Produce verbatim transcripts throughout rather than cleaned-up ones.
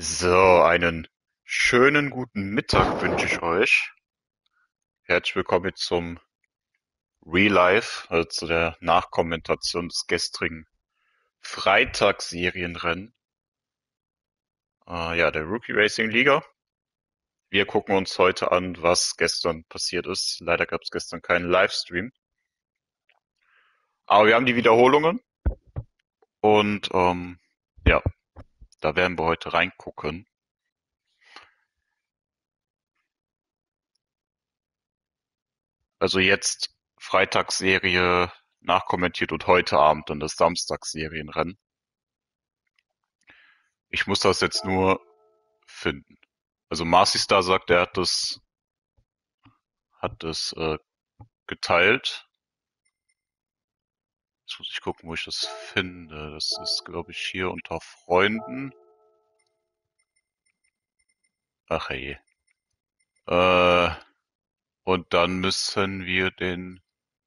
So, einen schönen guten Mittag wünsche ich euch. Herzlich willkommen zum Real Life, also zu der Nachkommentation des gestrigen Freitagsserienrennen. Äh, ja, der Rookie Racing Liga. Wir gucken uns heute an, was gestern passiert ist. Leider gab es gestern keinen Livestream. Aber wir haben die Wiederholungen und ähm, ja, da werden wir heute reingucken. Also jetzt Freitagsserie nachkommentiert und heute Abend dann das Samstagsserienrennen. Ich muss das jetzt nur finden. Also Marcy Star sagt, er hat das, hat das äh, geteilt. Jetzt muss ich gucken, wo ich das finde. Das ist, glaube ich, hier unter Freunden. Ach hey. Äh, und dann müssen wir den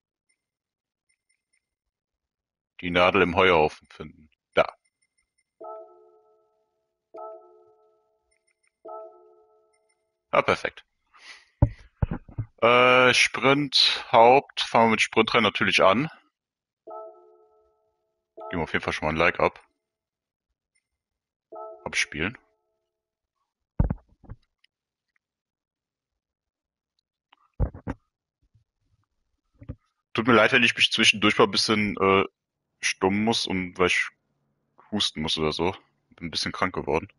die Nadel im Heuhaufen finden. Da. Ah, perfekt. Äh, Sprint, Haupt, fangen wir mit Sprintrennen natürlich an. Geben wir auf jeden Fall schon mal ein Like ab. Abspielen. Tut mir leid, wenn ich mich zwischendurch mal ein bisschen äh, stumm muss, und weil ich husten muss oder so. Bin ein bisschen krank geworden.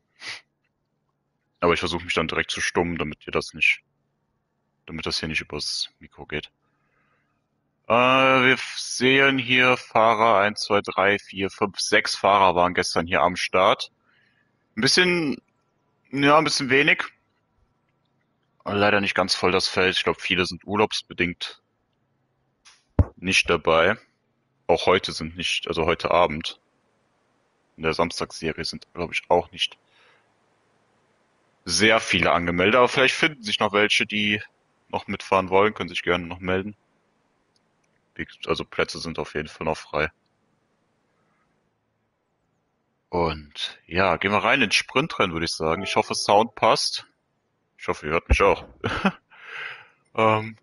Aber ich versuche mich dann direkt zu stummen, damit ihr das nicht, damit das hier nicht übers Mikro geht. Äh, wir sehen hier Fahrer eins, zwei, drei, vier, fünf, sechs Fahrer waren gestern hier am Start. Ein bisschen, ja, ein bisschen wenig. Leider nicht ganz voll das Feld. Ich glaube, viele sind urlaubsbedingt nicht dabei. Auch heute sind nicht, also heute Abend in der Samstagsserie sind, glaube ich, auch nicht sehr viele angemeldet. Aber vielleicht finden sich noch welche, die noch mitfahren wollen, können sich gerne noch melden. Also Plätze sind auf jeden Fall noch frei. Und ja, gehen wir rein ins Sprintrennen, würde ich sagen. Ich hoffe, Sound passt. Ich hoffe, ihr hört mich auch. ähm,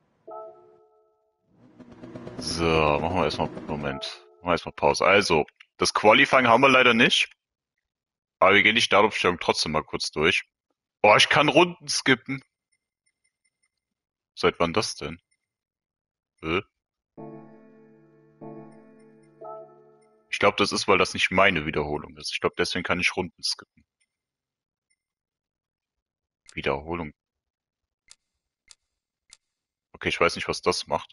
so, machen wir erstmal, Moment, machen wir erstmal Pause. Also, das Qualifying haben wir leider nicht. Aber wir gehen die Startaufstellung trotzdem mal kurz durch. Oh, ich kann Runden skippen. Seit wann das denn? Äh? Ich glaube, das ist, weil das nicht meine Wiederholung ist. Ich glaube, deswegen kann ich Runden skippen. Wiederholung. Okay, ich weiß nicht, was das macht.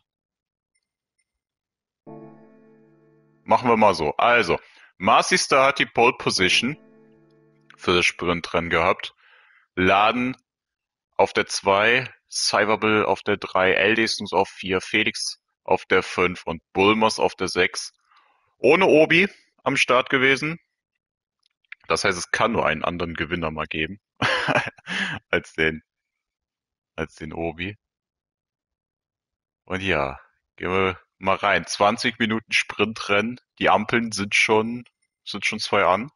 Machen wir mal so. Also, Marcy Star hat die Pole Position für das Sprintrennen gehabt. Laden auf der zwei, Cyberbill auf der drei, L D Snooze auf vier, Felix auf der fünf und Bulmers auf der sechs. Ohne Obi am Start gewesen. Das heißt, es kann nur einen anderen Gewinner mal geben als den, als den Obi. Und ja, gehen wir mal rein. zwanzig Minuten Sprintrennen. Die Ampeln sind schon, sind schon zwei an.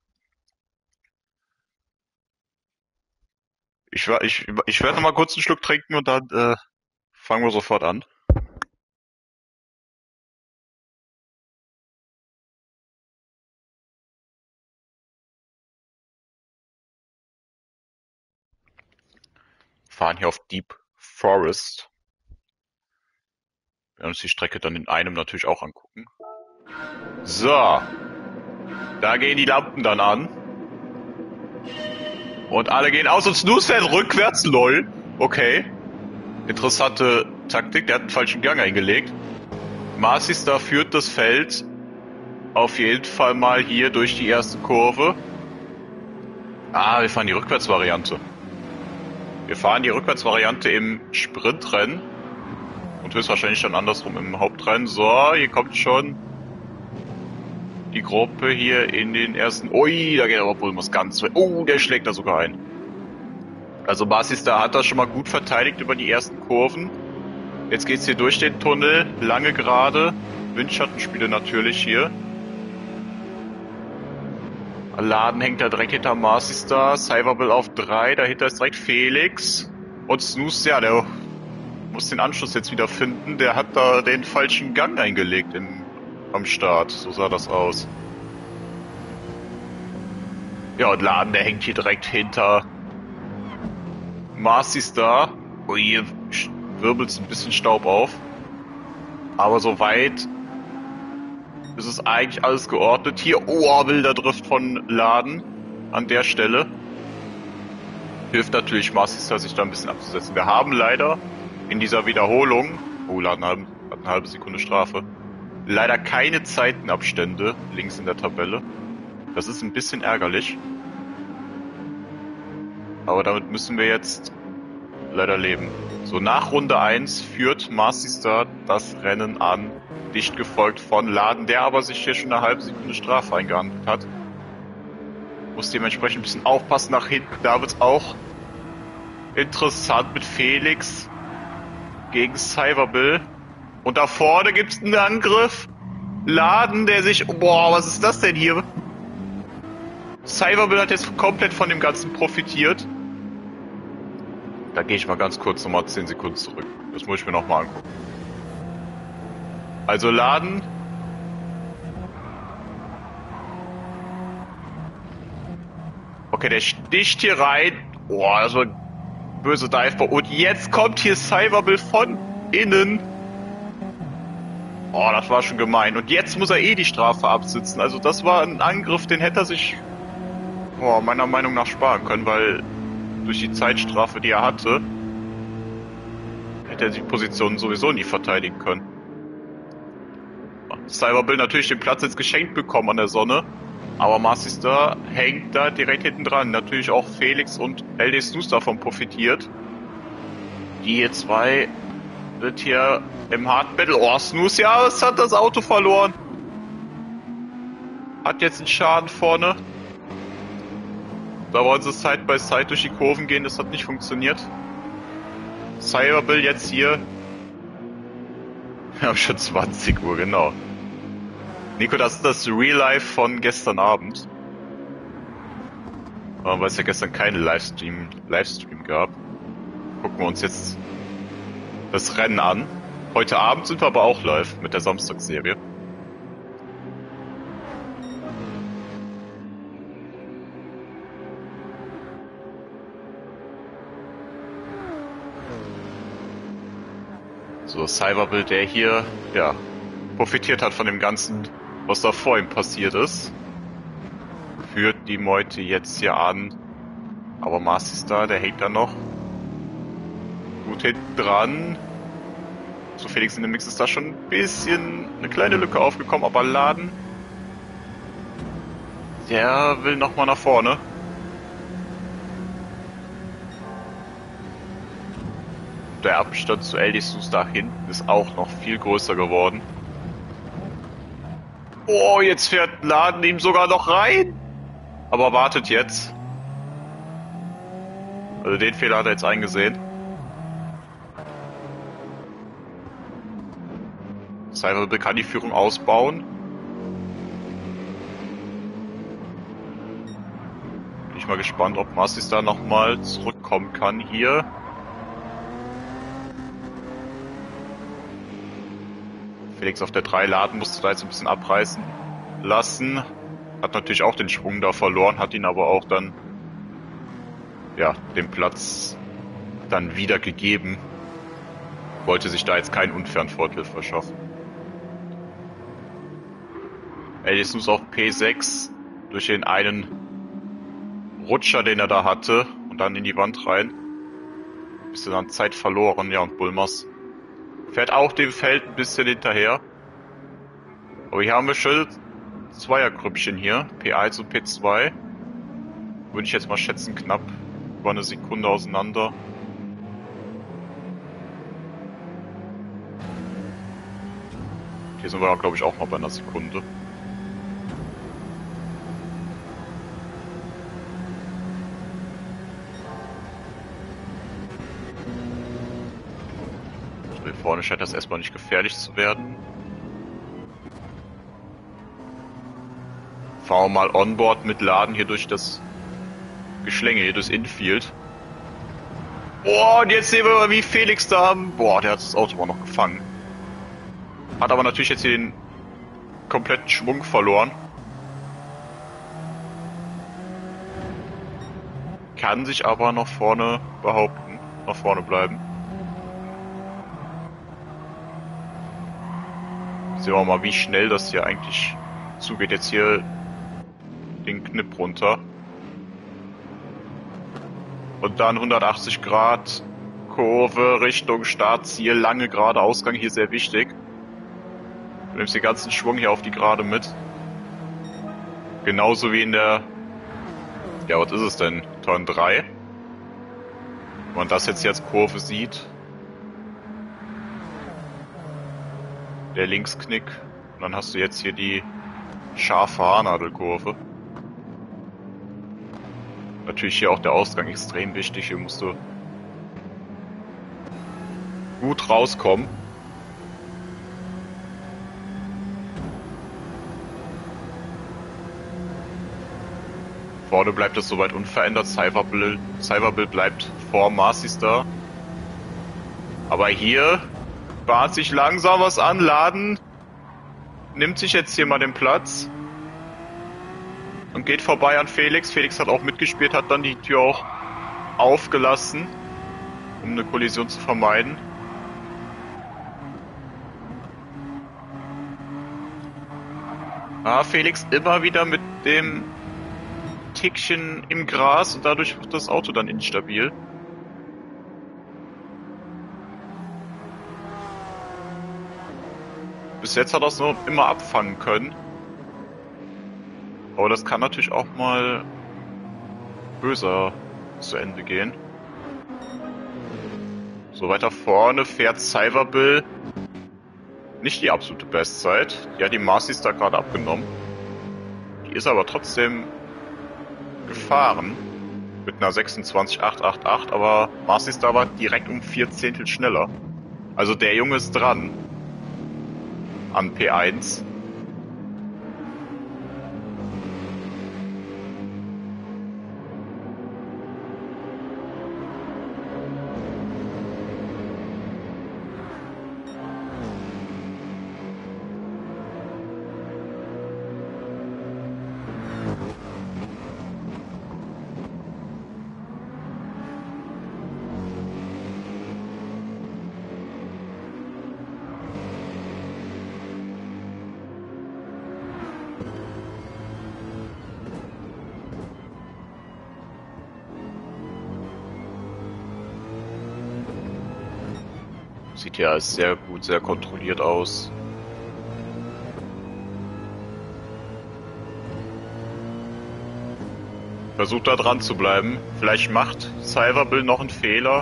Ich, wa- ich, ich werde noch mal kurz einen Schluck trinken und dann äh, fangen wir sofort an. Fahren hier auf Deep Forest. Wir werden uns die Strecke dann in einem natürlich auch angucken. So, da gehen die Lampen dann an. Und alle gehen aus und Snooze fährt rückwärts, lol. Okay. Interessante Taktik, der hat einen falschen Gang eingelegt. Marcy Star führt das Feld auf jeden Fall mal hier durch die erste Kurve. Ah, wir fahren die Rückwärtsvariante. Wir fahren die Rückwärtsvariante im Sprintrennen. Und höchstwahrscheinlich dann andersrum im Hauptrennen. So, hier kommt schon die Gruppe hier in den ersten... Ui, da geht aber Bulmers ganz weit. Oh, der schlägt da sogar ein. Also Marcy Star hat das schon mal gut verteidigt über die ersten Kurven. Jetzt geht's hier durch den Tunnel, lange gerade. Windschattenspiele natürlich hier. Laden hängt da direkt hinter Marcy Star, Cyberbill auf drei, dahinter ist direkt Felix. Und Snooze, ja, der muss den Anschluss jetzt wieder finden. Der hat da den falschen Gang eingelegt im, am Start. So sah das aus. Ja, und Laden, der hängt hier direkt hinter Marcy Star. Ui, hier wirbelt ein bisschen Staub auf. Aber soweit ist es eigentlich alles geordnet. Hier, oh, wilder Drift von Laden an der Stelle. Hilft natürlich Marcy Star, sich da ein bisschen abzusetzen. Wir haben leider in dieser Wiederholung, oh, Laden hat eine halbe Sekunde Strafe, leider keine Zeitenabstände links in der Tabelle. Das ist ein bisschen ärgerlich. Aber damit müssen wir jetzt leider leben. So, nach Runde eins führt Marcy Star das Rennen an, dicht gefolgt von Laden, der aber sich hier schon eine halbe Sekunde Strafe eingehandelt hat. Muss dementsprechend ein bisschen aufpassen nach hinten. Da wird's auch interessant mit Felix gegen Cyberbill. Und da vorne gibt's einen Angriff. Laden, der sich... Boah, was ist das denn hier? Cyberbill hat jetzt komplett von dem Ganzen profitiert. Da gehe ich mal ganz kurz nochmal zehn Sekunden zurück. Das muss ich mir nochmal angucken. Also Laden. Okay, der sticht hier rein. Boah, das war ein böse Dive. Und jetzt kommt hier Cyberbill von innen. Oh, das war schon gemein. Und jetzt muss er eh die Strafe absitzen. Also das war ein Angriff, den hätte er sich oh, meiner Meinung nach sparen können, weil durch die Zeitstrafe, die er hatte, hätte er die Position sowieso nie verteidigen können. Cyberbill natürlich den Platz jetzt geschenkt bekommen an der Sonne, aber Marcy Star hängt da direkt hinten dran. Natürlich auch Felix und L D Snooze davon profitiert. Die hier zwei sind hier im Hard Battle. Oh, Snooze, ja, es hat das Auto verloren. Hat jetzt einen Schaden vorne. Da wollen sie Side by Side durch die Kurven gehen, das hat nicht funktioniert. Cyberbill jetzt hier. Wir haben schon zwanzig Uhr, genau. Nico, das ist das Real Life von gestern Abend. Weil es ja gestern keinen Livestream, Livestream gab. Gucken wir uns jetzt das Rennen an. Heute Abend sind wir aber auch live mit der Samstagsserie. So, Cyberbill, der hier, ja, profitiert hat von dem Ganzen, was da vor ihm passiert ist. Führt die Meute jetzt hier an. Aber Marcy Star, der hängt da noch gut hinten dran. So, Felix in dem Mix ist da schon ein bisschen eine kleine Lücke aufgekommen, aber Laden, der will nochmal nach vorne. Der Abstand zu L D Snooze da hinten ist auch noch viel größer geworden. Oh, jetzt fährt Laden ihm sogar noch rein. Aber wartet jetzt. Also den Fehler hat er jetzt eingesehen. Cyberbill kann die Führung ausbauen. Bin ich mal gespannt, ob Marcy Star nochmal zurückkommen kann hier. Felix auf der drei, Laden musste da jetzt ein bisschen abreißen lassen. Hat natürlich auch den Schwung da verloren, hat ihn aber auch dann, ja, den Platz dann wieder gegeben. Wollte sich da jetzt keinen unfairen Vorteil verschaffen. L D Snooze auf P sechs durch den einen Rutscher, den er da hatte und dann in die Wand rein. Bisschen an Zeit verloren, ja, und Bulmers fährt auch dem Feld ein bisschen hinterher. Aber hier haben wir schon Zweiergrüppchen hier. P eins und P zwei. Würde ich jetzt mal schätzen, knapp über eine Sekunde auseinander. Hier sind wir, glaube ich, auch mal bei einer Sekunde. Vorne scheint das erstmal nicht gefährlich zu werden. Fahren wir mal onboard mit Laden hier durch das Geschlänge, hier durchs Infield. Boah, und jetzt sehen wir mal, wie Felix da... Boah, der hat das Auto mal noch gefangen. Hat aber natürlich jetzt hier den kompletten Schwung verloren. Kann sich aber noch vorne behaupten. Nach vorne bleiben. Sehen wir mal, wie schnell das hier eigentlich zugeht. Jetzt hier den Knipp runter. Und dann hundertachtzig Grad Kurve Richtung Startziel. Lange gerade Ausgang hier sehr wichtig. Du nimmst den ganzen Schwung hier auf die Gerade mit. Genauso wie in der... Ja, was ist es denn? Turn drei. Wenn man das jetzt hier als Kurve sieht. Der Linksknick. Und dann hast du jetzt hier die scharfe Haarnadelkurve. Natürlich hier auch der Ausgang extrem wichtig. Hier musst du gut rauskommen. Vorne bleibt es soweit unverändert. Cyberbill, Cyberbill bleibt vor Marcy Star. Aber hier bahnt sich langsam was an. Laden nimmt sich jetzt hier mal den Platz. Und geht vorbei an Felix. Felix hat auch mitgespielt, hat dann die Tür auch aufgelassen, um eine Kollision zu vermeiden. Ah, Felix immer wieder mit dem Tickchen im Gras und dadurch wird das Auto dann instabil. Bis jetzt hat er es noch immer abfangen können. Aber das kann natürlich auch mal böser zu Ende gehen. So, weiter vorne fährt Cyberbill. Nicht die absolute Bestzeit. Die hat die Marcy Star gerade abgenommen. Die ist aber trotzdem gefahren. Mit einer sechsundzwanzig Komma achthundertachtzig, aber Marcy Star war direkt um vier Zehntel schneller. Also der Junge ist dran. An P eins. Sieht ja sehr gut, sehr kontrolliert aus. Versucht da dran zu bleiben. Vielleicht macht Cyberbill noch einen Fehler.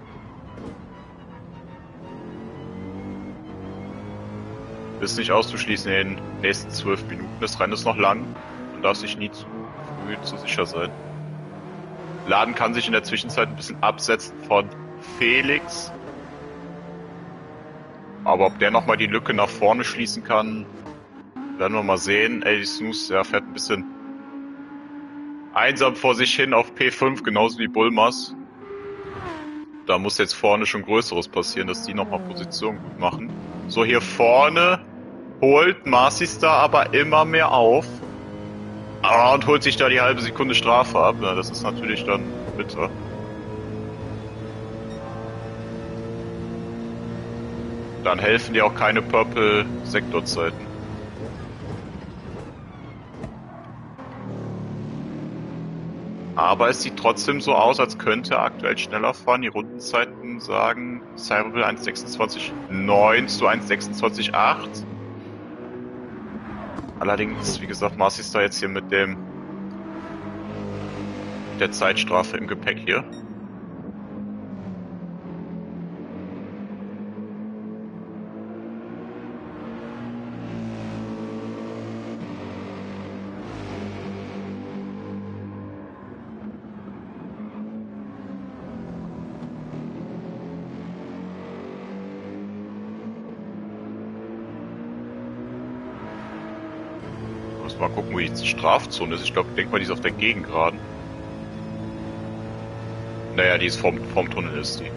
Ist nicht auszuschließen in den nächsten zwölf Minuten. Das Rennen ist noch lang. Man darf sich nie zu früh zu sicher sein. Laden kann sich in der Zwischenzeit ein bisschen absetzen von Felix. Aber ob der nochmal die Lücke nach vorne schließen kann, werden wir mal sehen. Eddie Snooze, der fährt ein bisschen einsam vor sich hin auf P fünf, genauso wie Bulmas. Da muss jetzt vorne schon Größeres passieren, dass die nochmal Position gut machen. So, hier vorne holt Marcy Star aber immer mehr auf. Ah, und holt sich da die halbe Sekunde Strafe ab. Ja, das ist natürlich dann bitter. Dann helfen dir auch keine Purple-Sektorzeiten. Aber es sieht trotzdem so aus, als könnte er aktuell schneller fahren. Die Rundenzeiten sagen Cyberbill eins sechsundzwanzig neun zu eins sechsundzwanzig acht. Allerdings, wie gesagt, Marcy Star jetzt hier mit dem mit der Zeitstrafe im Gepäck hier. Muss mal gucken, wo die Strafzone ist. Ich glaube, ich denke mal, die ist auf der Gegengraden. Naja, die ist vom, vom Tunnel ist die.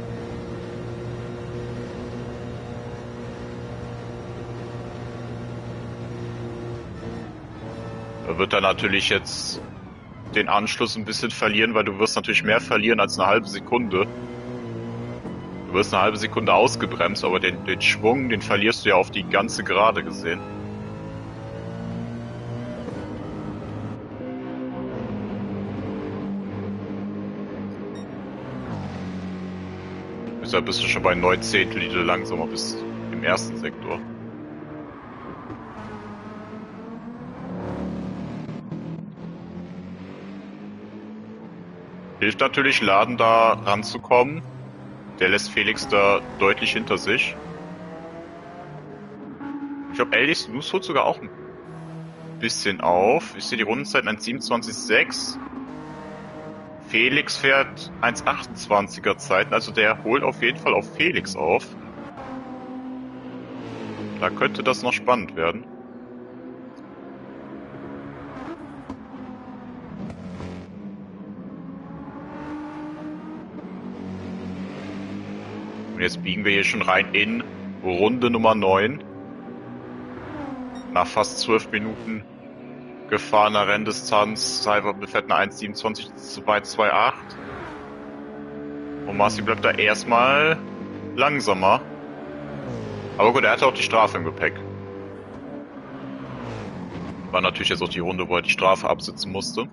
Da wird er natürlich jetzt den Anschluss ein bisschen verlieren, weil du wirst natürlich mehr verlieren als eine halbe Sekunde. Du wirst eine halbe Sekunde ausgebremst, aber den, den Schwung, den verlierst du ja auf die ganze Gerade gesehen. Deshalb bist du schon bei neun Zehntel, die du langsamer bist im ersten Sektor. Hilft natürlich, Laden da ranzukommen. Der lässt Felix da deutlich hinter sich. Ich glaube, L D Snooze holt sogar auch ein bisschen auf. Ich sehe die Rundenzeiten eins siebenundzwanzig sechs. Felix fährt eins achtundzwanziger Zeiten, also der holt auf jeden Fall auf Felix auf. Da könnte das noch spannend werden. Und jetzt biegen wir hier schon rein in Runde Nummer neun. Nach fast zwölf Minuten gefahrener Renndistanz. Cyber fährt eine eins siebenundzwanzig zwei zwei acht. Und Marci bleibt da erstmal langsamer. Aber gut, er hatte auch die Strafe im Gepäck. War natürlich jetzt auch die Runde, wo er die Strafe absitzen musste.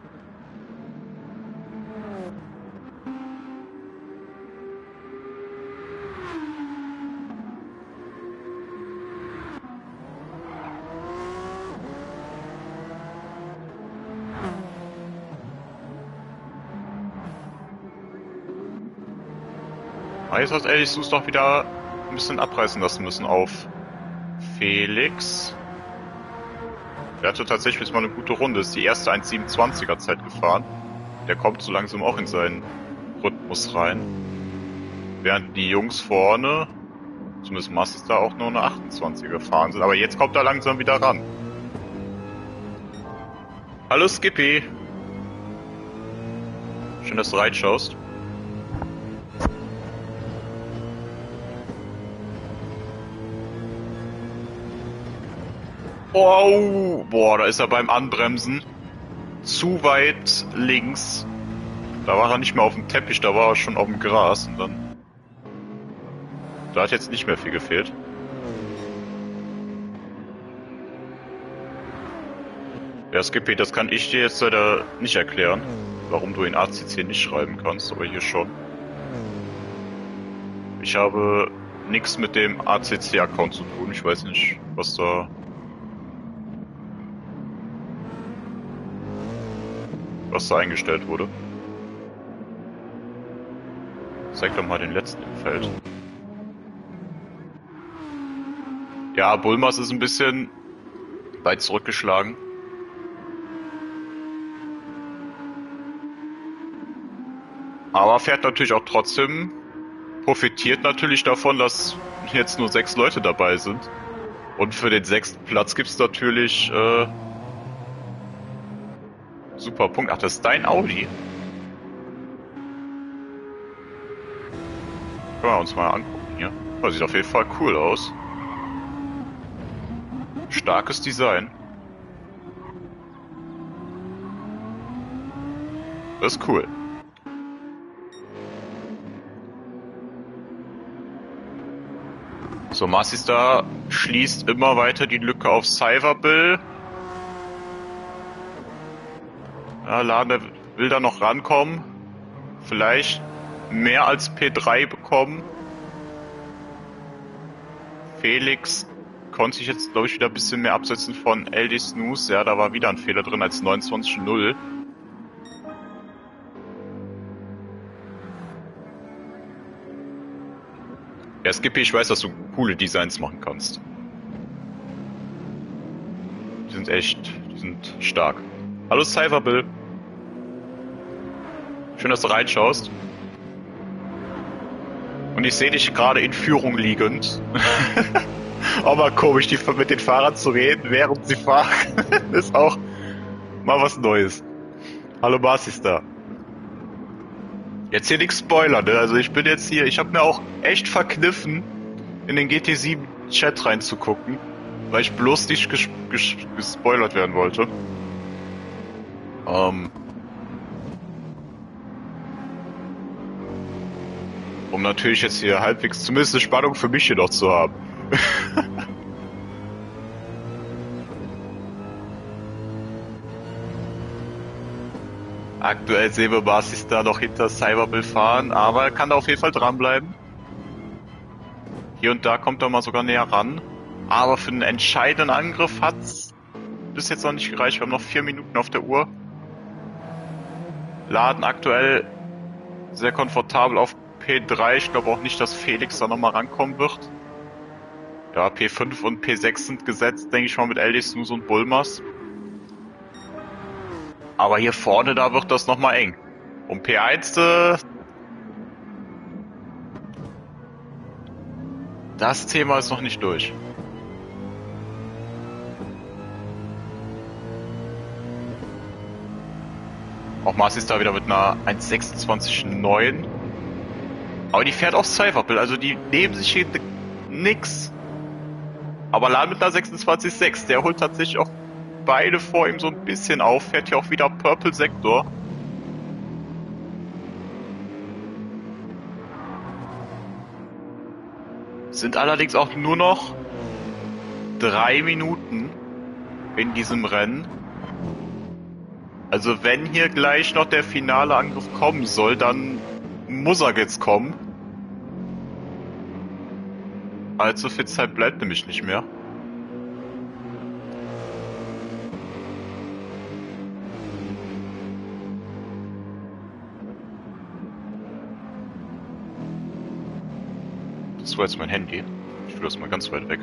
Jetzt hat L D Snooze doch wieder ein bisschen abreißen lassen müssen auf Felix. Der hatte tatsächlich jetzt mal eine gute Runde. Ist die erste eins siebenundzwanziger Zeit gefahren. Der kommt so langsam auch in seinen Rhythmus rein. Während die Jungs vorne, zumindest Massis da, auch nur eine achtundzwanziger fahren sind. Aber jetzt kommt er langsam wieder ran. Hallo Skippy. Schön, dass du reinschaust. Oh, boah, da ist er beim Anbremsen zu weit links. Da war er nicht mehr auf dem Teppich, da war er schon auf dem Gras und dann... Da hat jetzt nicht mehr viel gefehlt. Ja, Skippy, das kann ich dir jetzt leider nicht erklären, warum du in A C C nicht schreiben kannst, aber hier schon. Ich habe nichts mit dem A C C-Account zu tun, ich weiß nicht, was da... was da eingestellt wurde. Zeig doch mal den letzten im Feld. Ja, Bulmas ist ein bisschen weit zurückgeschlagen. Aber fährt natürlich auch trotzdem, profitiert natürlich davon, dass jetzt nur sechs Leute dabei sind. Und für den sechsten Platz gibt's natürlich äh, super Punkt. Ach, das ist dein Audi? Können wir uns mal angucken hier. Das sieht auf jeden Fall cool aus. Starkes Design. Das ist cool. So, Marcistar schließt immer weiter die Lücke auf Cyberbill. Ja, Laden, der will da noch rankommen. Vielleicht mehr als P drei bekommen. Felix konnte sich jetzt, glaube ich, wieder ein bisschen mehr absetzen von L D Snooze. Ja, da war wieder ein Fehler drin als neunundzwanzig null. Ja, Skippy, ich weiß, dass du coole Designs machen kannst. Die sind echt, die sind stark. Hallo Cyberbill. Schön, dass du reinschaust. Und ich sehe dich gerade in Führung liegend. Auch mal komisch, die, mit den Fahrern zu reden, während sie fahren. Ist auch mal was Neues. Hallo Marcis-Star. Jetzt hier nichts spoilern, ne? Also ich bin jetzt hier, ich habe mir auch echt verkniffen, in den G T sieben Chat reinzugucken, weil ich bloß nicht ges ges gespoilert werden wollte. Ähm... Um natürlich jetzt hier halbwegs zumindest eine Spannung für mich hier noch zu haben. Aktuell sehen wir Marcis-Star noch hinter Cyberbill fahren, aber er kann da auf jeden Fall dranbleiben. Hier und da kommt er mal sogar näher ran. Aber für einen entscheidenden Angriff hat's bis jetzt noch nicht gereicht. Wir haben noch vier Minuten auf der Uhr. Laden aktuell sehr komfortabel auf P drei. Ich glaube auch nicht, dass Felix da nochmal rankommen wird. Ja, P fünf und P sechs sind gesetzt, denke ich mal, mit L D Snooze und Bulmas. Aber hier vorne, da wird das nochmal eng. Um P eins, äh, das Thema ist noch nicht durch. Auch Marcis da wieder mit einer eins sechsundzwanzig neun. Aber die fährt auch Cyberbill, also die nehmen sich hier nix. Aber Laden mit einer sechsundzwanzig sechs, der holt tatsächlich auch beide vor ihm so ein bisschen auf, fährt hier auch wieder Purple Sektor. Sind allerdings auch nur noch drei Minuten in diesem Rennen. Also wenn hier gleich noch der finale Angriff kommen soll, dann muss er jetzt kommen. Allzu viel Zeit bleibt nämlich nicht mehr. Das war jetzt mein Handy. Ich will das mal ganz weit weg.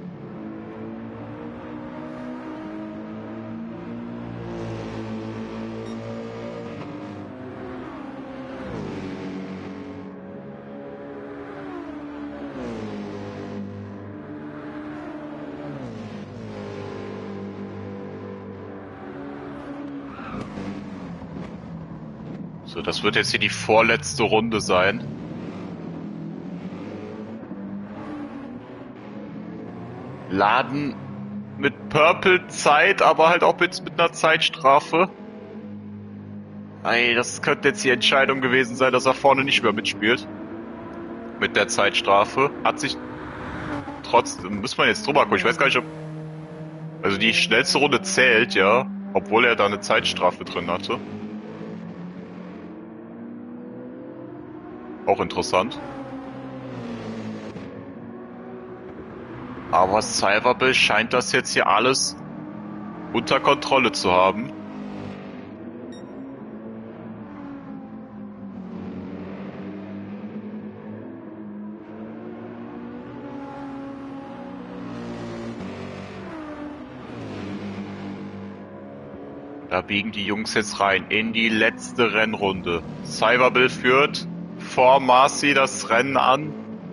So, das wird jetzt hier die vorletzte Runde sein. Laden mit Purple Zeit, aber halt auch mit, mit einer Zeitstrafe. Ey, das könnte jetzt die Entscheidung gewesen sein, dass er vorne nicht mehr mitspielt. Mit der Zeitstrafe. Hat sich trotzdem, muss man jetzt drüber gucken. Ich weiß gar nicht, ob... Also die schnellste Runde zählt, ja. Obwohl er da eine Zeitstrafe drin hatte. Auch interessant. Aber Cyberbill scheint das jetzt hier alles unter Kontrolle zu haben. Da biegen die Jungs jetzt rein in die letzte Rennrunde. Cyberbill führt vor Marci das Rennen an.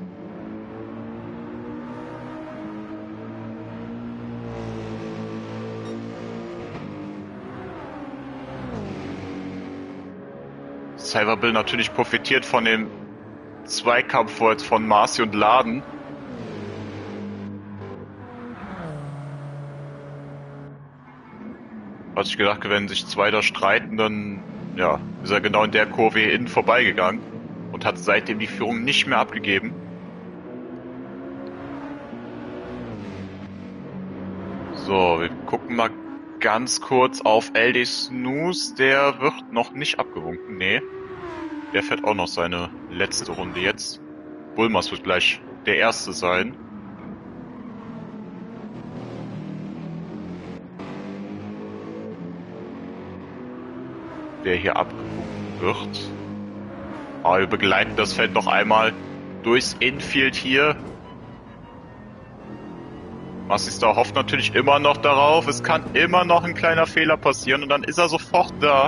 Cyberbill natürlich profitiert von dem Zweikampf von Marci und Laden. Hatte ich gedacht, wenn sich zwei da streiten, dann ja, ist er genau in der Kurve hier innen vorbeigegangen und hat seitdem die Führung nicht mehr abgegeben. So, wir gucken mal ganz kurz auf L D Snooze. Der wird noch nicht abgewunken, nee. Der fährt auch noch seine letzte Runde jetzt. Bulmas wird gleich der Erste sein. Der hier abgewunken wird. Aber wir begleiten das Feld noch einmal durchs Infield hier. Marcis-Star hofft natürlich immer noch darauf. Es kann immer noch ein kleiner Fehler passieren und dann ist er sofort da.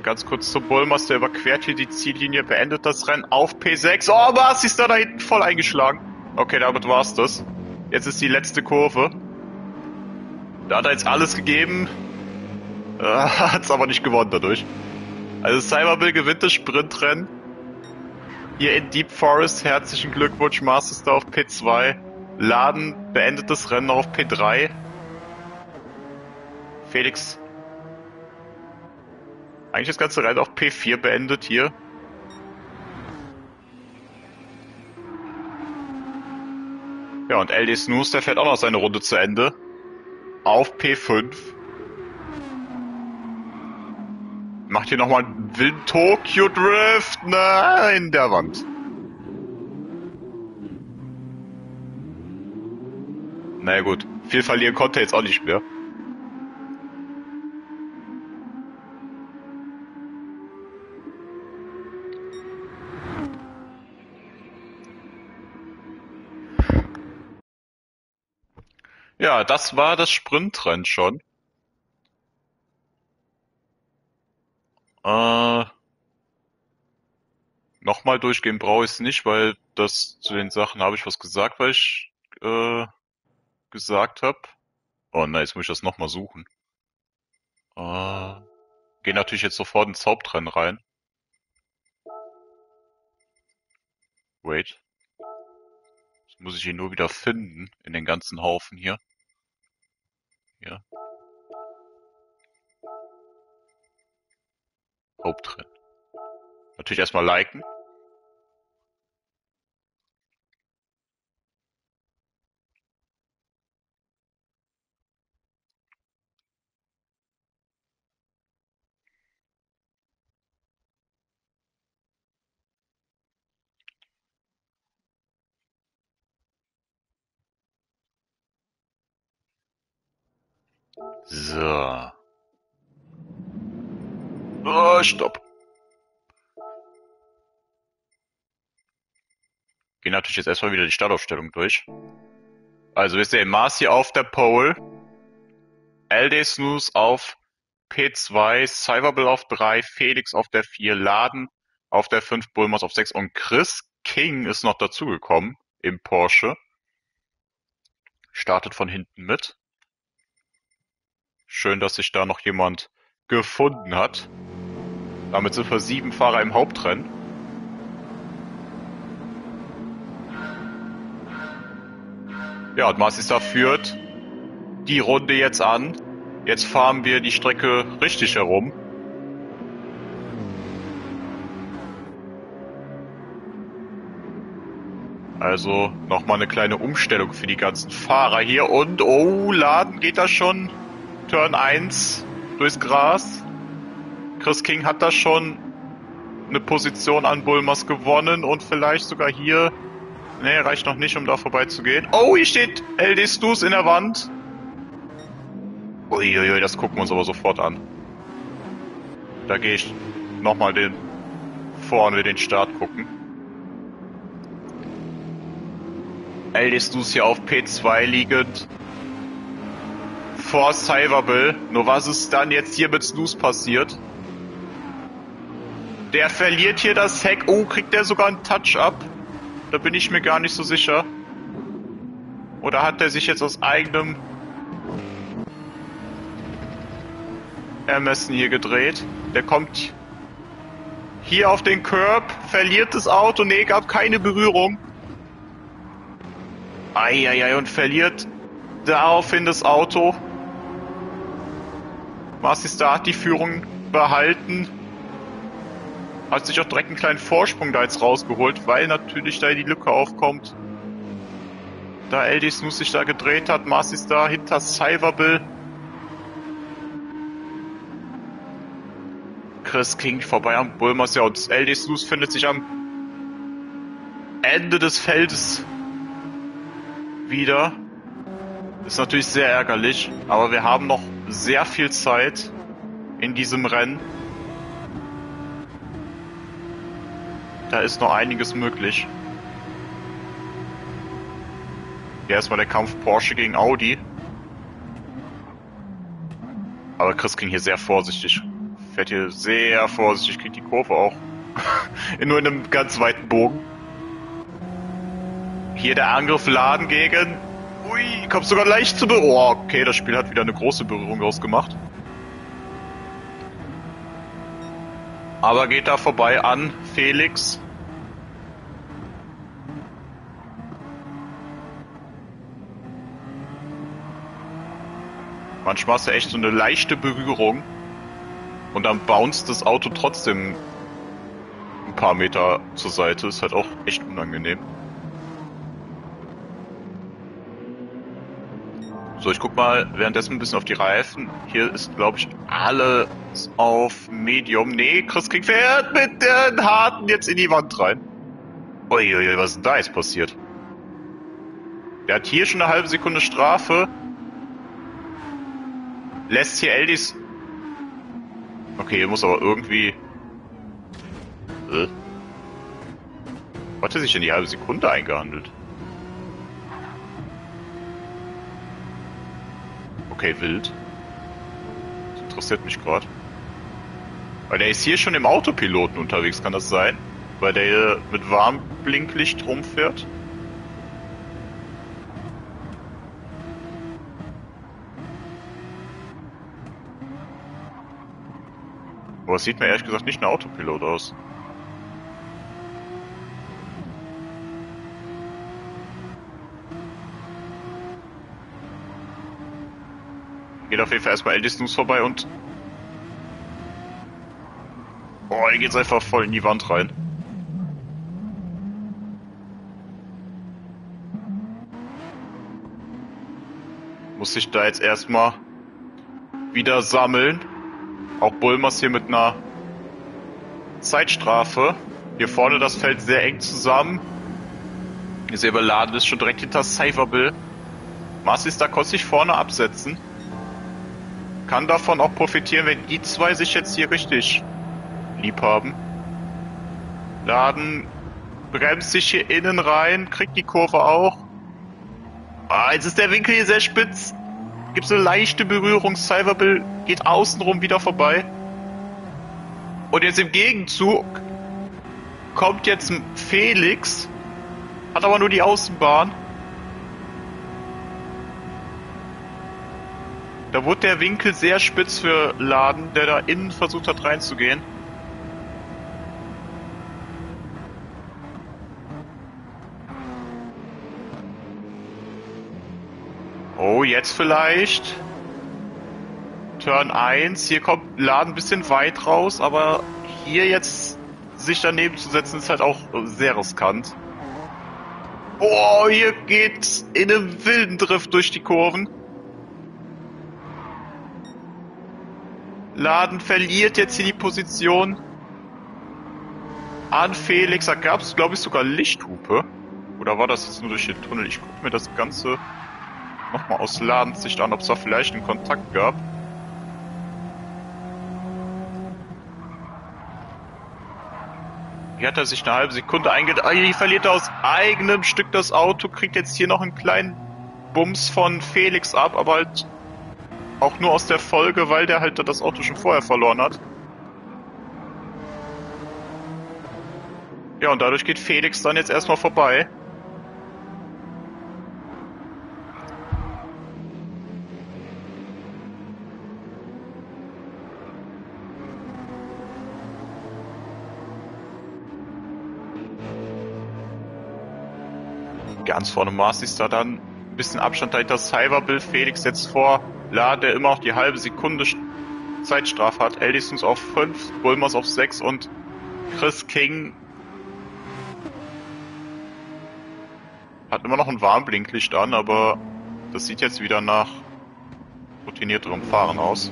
ganz kurz zu Bulmers, der überquert hier die Ziellinie, beendet das Rennen auf P sechs. Oh, Marcy ist da, da hinten voll eingeschlagen. Okay, damit war's das. Jetzt ist die letzte Kurve. Da hat er jetzt alles gegeben. Äh, hat's aber nicht gewonnen dadurch. Also Cyberbill gewinnt das Sprintrennen. Hier in Deep Forest. Herzlichen Glückwunsch, Master auf P zwei. Laden beendet das Rennen auf P drei. Felix eigentlich das ganze Rennen auf P vier beendet hier. Ja, und L D Snooze, der fährt auch noch seine Runde zu Ende. Auf P fünf. Macht hier nochmal einen wilden Tokyo Drift. Nein, der Wand. Naja gut, viel verlieren konnte er jetzt auch nicht mehr. Ja, das war das Sprintrennen schon. Äh, nochmal durchgehen brauche ich es nicht, weil das zu den Sachen habe ich was gesagt, weil ich äh, gesagt habe. Oh nein, jetzt muss ich das nochmal suchen. Äh, gehe natürlich jetzt sofort ins Hauptrennen rein. Wait. Jetzt muss ich ihn nur wieder finden in den ganzen Haufen hier. Hier. Hauptrennen. Natürlich erstmal liken. So. Oh, stopp. Gehen natürlich jetzt erstmal wieder die Startaufstellung durch. Also wir sehen Marcy auf der Pole, L D Snooze auf P zwei, Cyberbill auf drei, Felix auf der vier, Laden auf der fünf, Bulmers auf sechs und Chris King ist noch dazugekommen im Porsche. Startet von hinten mit. Schön, dass sich da noch jemand gefunden hat. Damit sind wir sieben Fahrer im Hauptrennen. Ja, und Marcy führt die Runde jetzt an. Jetzt fahren wir die Strecke richtig herum. Also nochmal eine kleine Umstellung für die ganzen Fahrer hier. Und, oh, Laden geht da schon. Turn eins durchs Gras. Chris King hat da schon eine Position an Bulmers gewonnen und vielleicht sogar hier. Ne, reicht noch nicht, um da vorbeizugehen. Oh, hier steht L D Snooze in der Wand. Uiuiui, das gucken wir uns aber sofort an. Da gehe ich nochmal den vorne den Start gucken. L D Snooze hier auf P zwei liegend. Vor Cyberbill. Nur was ist dann jetzt hier mit Snooze passiert? Der verliert hier das Heck. Oh, kriegt der sogar einen Touch-Up? Da bin ich mir gar nicht so sicher. Oder hat der sich jetzt aus eigenem Ermessen hier gedreht? Der kommt hier auf den Curb, verliert das Auto. Nee, gab keine Berührung. Eieiei, und verliert daraufhin das Auto. Marcy Star hat die Führung behalten. Hat sich auch direkt einen kleinen Vorsprung da jetzt rausgeholt, weil natürlich da die Lücke aufkommt. Da L D Snooze sich da gedreht hat, Marcy Star hinter Cyberbill. Chris King vorbei am Bulmers, ja, und L D Snooze findet sich am Ende des Feldes wieder. Ist natürlich sehr ärgerlich, aber wir haben noch sehr viel Zeit in diesem Rennen. Da ist noch einiges möglich. Hier erstmal der Kampf Porsche gegen Audi. Aber Chris ging hier sehr vorsichtig Fährt hier sehr vorsichtig, kriegt die Kurve auch in nur in einem ganz weiten Bogen. Hier der Angriff Laden gegen... Ui, kommt sogar leicht zu... Be oh, okay, das Spiel hat wieder eine große Berührung rausgemacht. Aber geht da vorbei an Felix. Manchmal ist ja echt so eine leichte Berührung. Und dann bounced das Auto trotzdem ein paar Meter zur Seite. Ist halt auch echt unangenehm. So, ich guck mal währenddessen ein bisschen auf die Reifen. Hier ist, glaube ich, alles auf Medium. Nee, Chris King fährt mit den Harten jetzt in die Wand rein. Uiuiui, was ist denn da jetzt passiert? Der hat hier schon eine halbe Sekunde Strafe. Lässt hier Eldis... Okay, hier muss aber irgendwie... Äh? Was hat sich denn die halbe Sekunde eingehandelt? Okay, wild. Das interessiert mich gerade. Weil der ist hier schon im Autopiloten unterwegs, kann das sein? Weil der hier mit Warnblinklicht rumfährt? Aber es sieht mir ehrlich gesagt nicht ein Autopilot aus. Geht auf jeden Fall erstmal Eldis News vorbei und... Oh, hier geht's einfach voll in die Wand rein. Muss sich da jetzt erstmal wieder sammeln. Auch Bulmers hier mit einer Zeitstrafe. Hier vorne das Feld sehr eng zusammen. Ihr seht, Laden ist schon direkt hinter Cyberbill. Marcis da konnte sich vorne absetzen. Kann davon auch profitieren, wenn die zwei sich jetzt hier richtig lieb haben. Laden bremst sich hier innen rein, kriegt die Kurve auch. Ah, jetzt ist der Winkel hier sehr spitz. Gibt so eine leichte Berührung. Cyberbill geht außenrum wieder vorbei. Und jetzt im Gegenzug kommt jetzt Felix. Hat aber nur die Außenbahn. Da wurde der Winkel sehr spitz für Laden, der da innen versucht hat reinzugehen. Oh, jetzt vielleicht. Turn eins. Hier kommt Laden ein bisschen weit raus, aber hier jetzt sich daneben zu setzen, ist halt auch sehr riskant. Oh, hier geht in einem wilden Drift durch die Kurven. Laden verliert jetzt hier die Position an Felix. Da gab es, glaube ich, sogar Lichthupe. Oder war das jetzt nur durch den Tunnel? Ich gucke mir das Ganze nochmal aus Ladens Sicht an, ob es da vielleicht einen Kontakt gab. Hier hat er sich eine halbe Sekunde eingedreht. Ah, hier verliert er aus eigenem Stück das Auto, kriegt jetzt hier noch einen kleinen Bums von Felix ab, aber halt auch nur aus der Folge, weil der halt das Auto schon vorher verloren hat. Ja, und dadurch geht Felix dann jetzt erstmal vorbei. Ganz vorne Marcis da dann ein bisschen Abstand dahinter Cyberbill, Felix jetzt vor Laden, der immer noch die halbe Sekunde Zeitstrafe hat. Eldis auf fünf, Bulmers auf sechs und Chris King hat immer noch ein Warnblinklicht an, aber das sieht jetzt wieder nach routinierterem Fahren aus.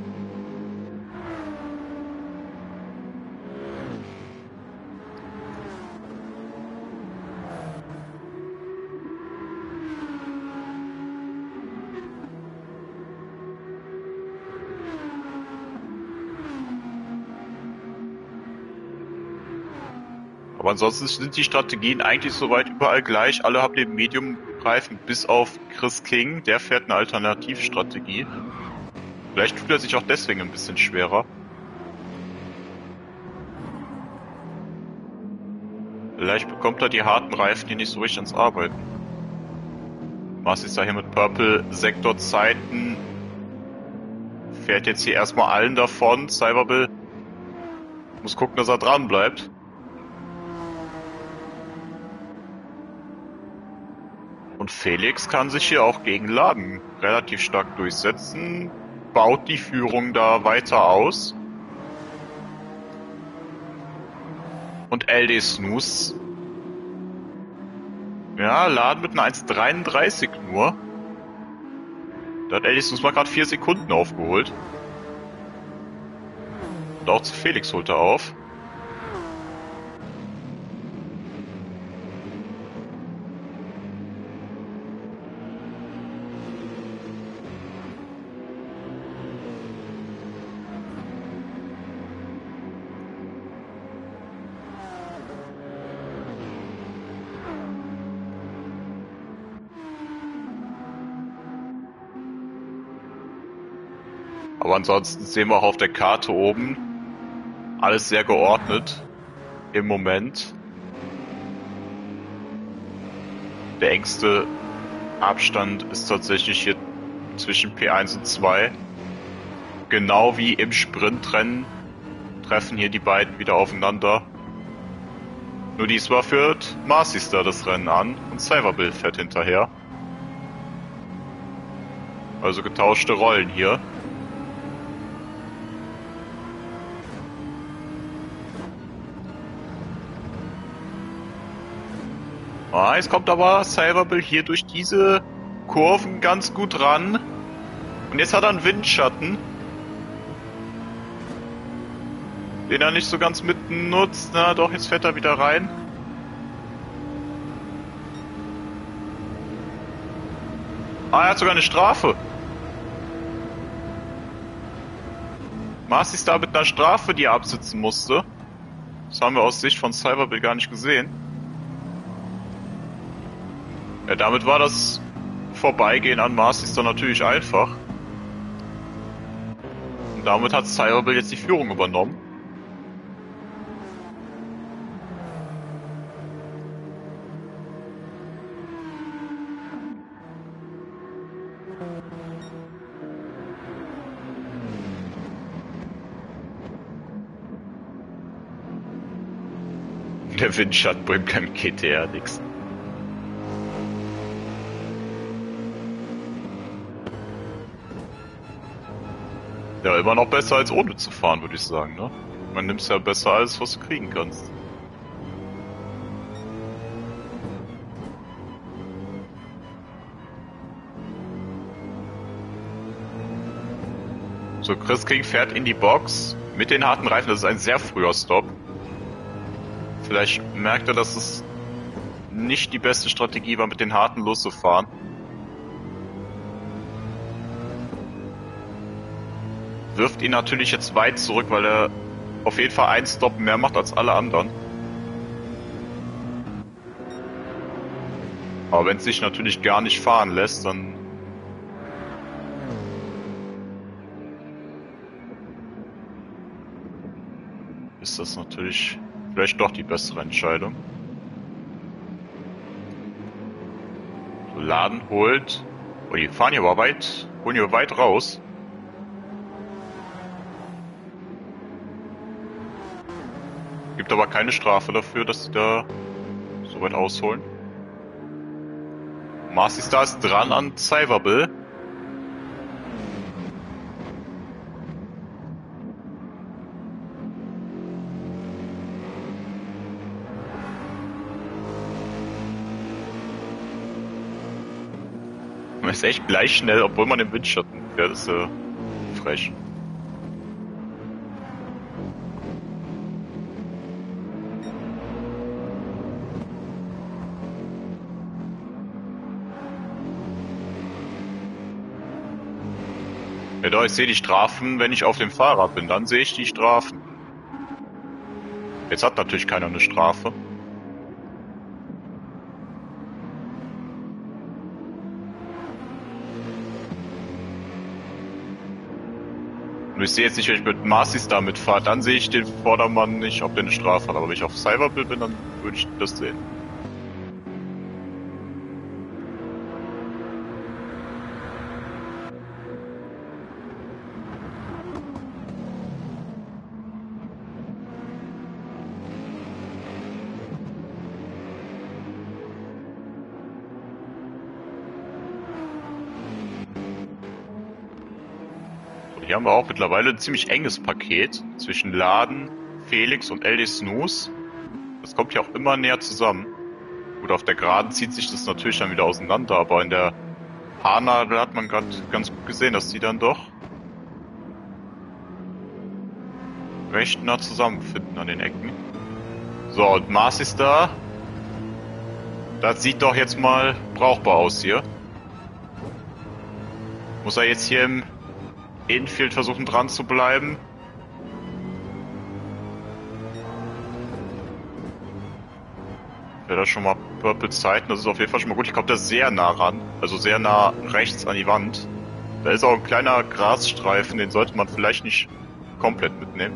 Aber ansonsten sind die Strategien eigentlich soweit überall gleich. Alle haben den Medium-Reifen, bis auf Chris King. Der fährt eine Alternativstrategie. Vielleicht tut er sich auch deswegen ein bisschen schwerer. Vielleicht bekommt er die harten Reifen hier nicht so richtig ans Arbeiten. Was ist da hier mit Purple Sektorzeiten? Fährt jetzt hier erstmal allen davon. Cyberbill muss gucken, dass er dran bleibt. Und Felix kann sich hier auch gegen Laden relativ stark durchsetzen. Baut die Führung da weiter aus. Und L D Snooze. Ja, Laden mit einer eins dreiunddreißig nur. Da hat L D Snooze mal gerade vier Sekunden aufgeholt. Und auch zu Felix holt er auf. Aber ansonsten sehen wir auch auf der Karte oben alles sehr geordnet im Moment. Der engste Abstand ist tatsächlich hier zwischen P eins und zwei. Genau wie im Sprintrennen treffen hier die beiden wieder aufeinander. Nur diesmal führt Marcistar das Rennen an und Cyberbill fährt hinterher. Also getauschte Rollen hier. Ah, jetzt kommt aber Cyberbill hier durch diese Kurven ganz gut ran. Und jetzt hat er einen Windschatten, den er nicht so ganz mitnutzt. Na doch, jetzt fährt er wieder rein. Ah, er hat sogar eine Strafe. Marcistar mit einer Strafe, die er absitzen musste. Das haben wir aus Sicht von Cyberbill gar nicht gesehen. Ja, damit war das Vorbeigehen an Marcistar natürlich einfach. Und damit hat Cyberbill jetzt die Führung übernommen. Der Windschatten bringt kein G T R nix. Ja, immer noch besser als ohne zu fahren, würde ich sagen, ne? Man nimmt es ja besser als was du kriegen kannst. So, Chris King fährt in die Box mit den harten Reifen. Das ist ein sehr früher Stop. Vielleicht merkt er, dass es nicht die beste Strategie war, mit den harten loszufahren. Wirft ihn natürlich jetzt weit zurück, weil er auf jeden Fall einen Stop mehr macht als alle anderen. Aber wenn es sich natürlich gar nicht fahren lässt, dann ist das natürlich vielleicht doch die bessere Entscheidung. So, Laden holt. Oh, die fahren hier aber weit, holen hier weit raus. Gibt aber keine Strafe dafür, dass sie da so weit ausholen. Marcistar ist dran an Cyberbill. Man ist echt gleich schnell, obwohl man im Windschatten fährt. Das ist äh, frech. Ja doch, ich sehe die Strafen, wenn ich auf dem Fahrrad bin, dann sehe ich die Strafen. Jetzt hat natürlich keiner eine Strafe. Und ich sehe jetzt nicht, wenn ich mit Marcistar mitfahre, dann sehe ich den Vordermann nicht, ob der eine Strafe hat. Aber wenn ich auf Cyberbill bin, dann würde ich das sehen. Hier haben wir auch mittlerweile ein ziemlich enges Paket zwischen Laden, Felix und L D Snooze. Das kommt ja auch immer näher zusammen. Gut, auf der Geraden zieht sich das natürlich dann wieder auseinander, aber in der Haarnadel hat man gerade ganz gut gesehen, dass die dann doch recht nah zusammenfinden an den Ecken. So, und Mars ist da. Das sieht doch jetzt mal brauchbar aus hier. Muss er jetzt hier im Infield versuchen dran zu bleiben. Wäre das schon mal Purple Zeiten, das ist auf jeden Fall schon mal gut. Ich komme da sehr nah ran, also sehr nah rechts an die Wand. Da ist auch ein kleiner Grasstreifen, den sollte man vielleicht nicht komplett mitnehmen.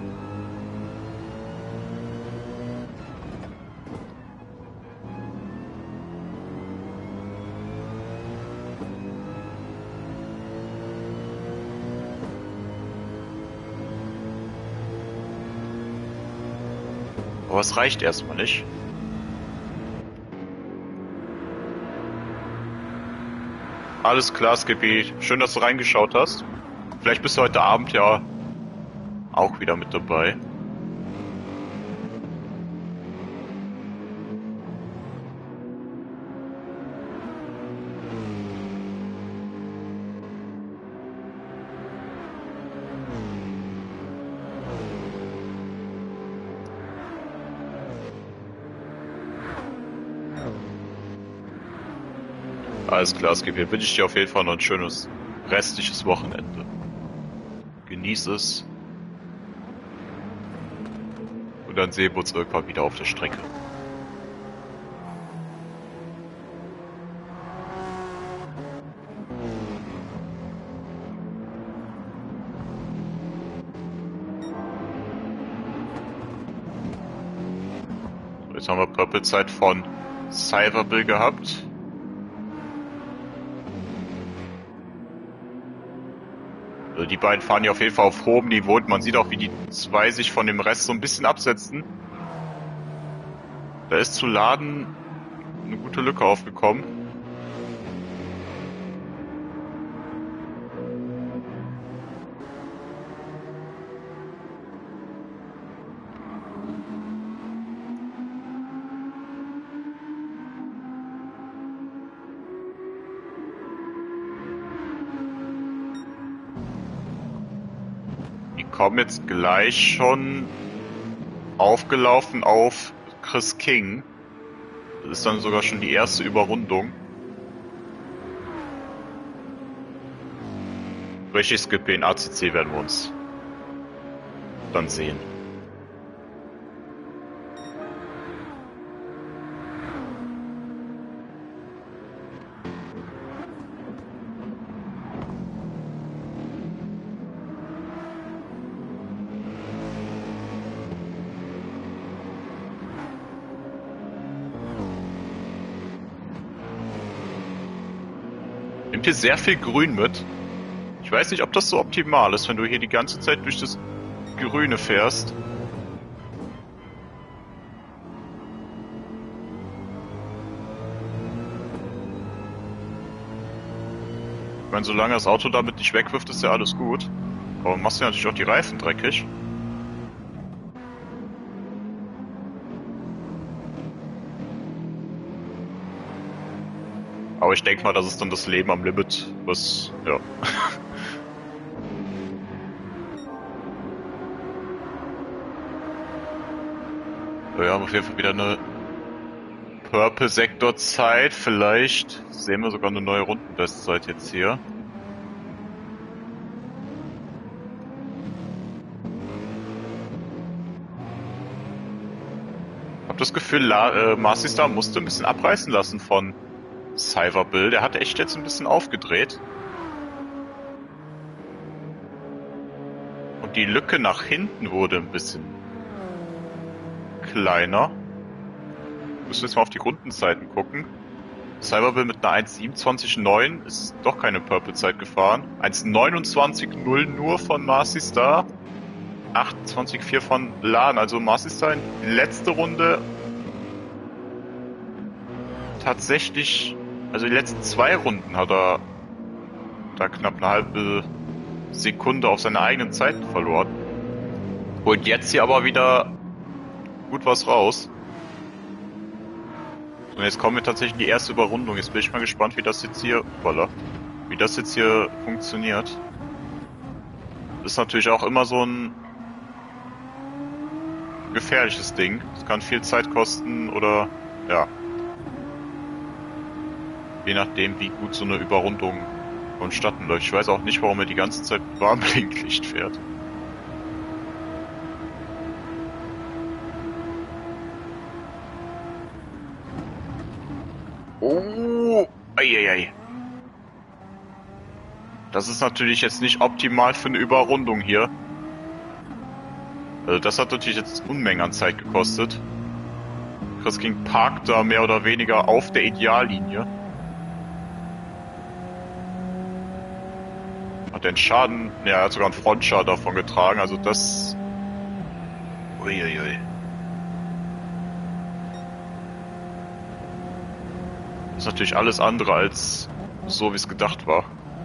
Aber es reicht erstmal nicht. Alles klar, Skippy. Schön, dass du reingeschaut hast. Vielleicht bist du heute Abend ja auch wieder mit dabei. Alles klar, Skippy. Wünsche ich dir auf jeden Fall noch ein schönes restliches Wochenende. Genieß es. Und dann sehen wir uns irgendwann wieder auf der Strecke. So, jetzt haben wir Purple Zeit von Cyberbill gehabt. Also die beiden fahren ja auf jeden Fall auf hohem Niveau und man sieht auch, wie die zwei sich von dem Rest so ein bisschen absetzen. Da ist zu Laden eine gute Lücke aufgekommen. Kommen jetzt gleich schon aufgelaufen auf Chris King. Das ist dann sogar schon die erste Überrundung. Richtig, Skippy, in A C C werden wir uns dann sehen. Nimmt hier sehr viel Grün mit. Ich weiß nicht, ob das so optimal ist, wenn du hier die ganze Zeit durch das Grüne fährst. Ich meine, solange das Auto damit nicht wegwirft, ist ja alles gut. Aber machst du natürlich auch die Reifen dreckig. Aber ich denke mal, das ist dann das Leben am Limit, was, ja. Wir haben auf jeden Fall wieder eine Purple-Sektor-Zeit. Vielleicht sehen wir sogar eine neue Rundenbestzeit jetzt hier. Ich hab das Gefühl, La äh, Marcy Star musste ein bisschen abreißen lassen von Cyberbill. Der hat echt jetzt ein bisschen aufgedreht. Und die Lücke nach hinten wurde ein bisschen kleiner. Müssen wir jetzt mal auf die Rundenzeiten gucken. Cyberbill mit einer eins siebenundzwanzig neun ist doch keine Purple-Zeit gefahren. eins neunundzwanzig null nur von Marcy Star. achtundzwanzig vier von Lan. Also Marcy Star in die letzte Runde tatsächlich, also die letzten zwei Runden hat er da knapp eine halbe Sekunde auf seine eigenen Zeiten verloren. Holt jetzt hier aber wieder gut was raus. Und jetzt kommen wir tatsächlich in die erste Überrundung. Jetzt bin ich mal gespannt, wie das jetzt hier, voilà, wie das jetzt hier funktioniert. Das ist natürlich auch immer so ein gefährliches Ding. Es kann viel Zeit kosten oder, ja. Je nachdem, wie gut so eine Überrundung vonstatten läuft. Ich weiß auch nicht, warum er die ganze Zeit mit Warnblinklicht fährt. Oh, eieiei. Das ist natürlich jetzt nicht optimal für eine Überrundung hier. Also das hat natürlich jetzt Unmengen an Zeit gekostet. Chris King parkt da mehr oder weniger auf der Ideallinie. Hat den Schaden, ja, er hat sogar einen Frontschaden davon getragen, also das... Uiuiui. Das ist natürlich alles andere als so, wie es gedacht war.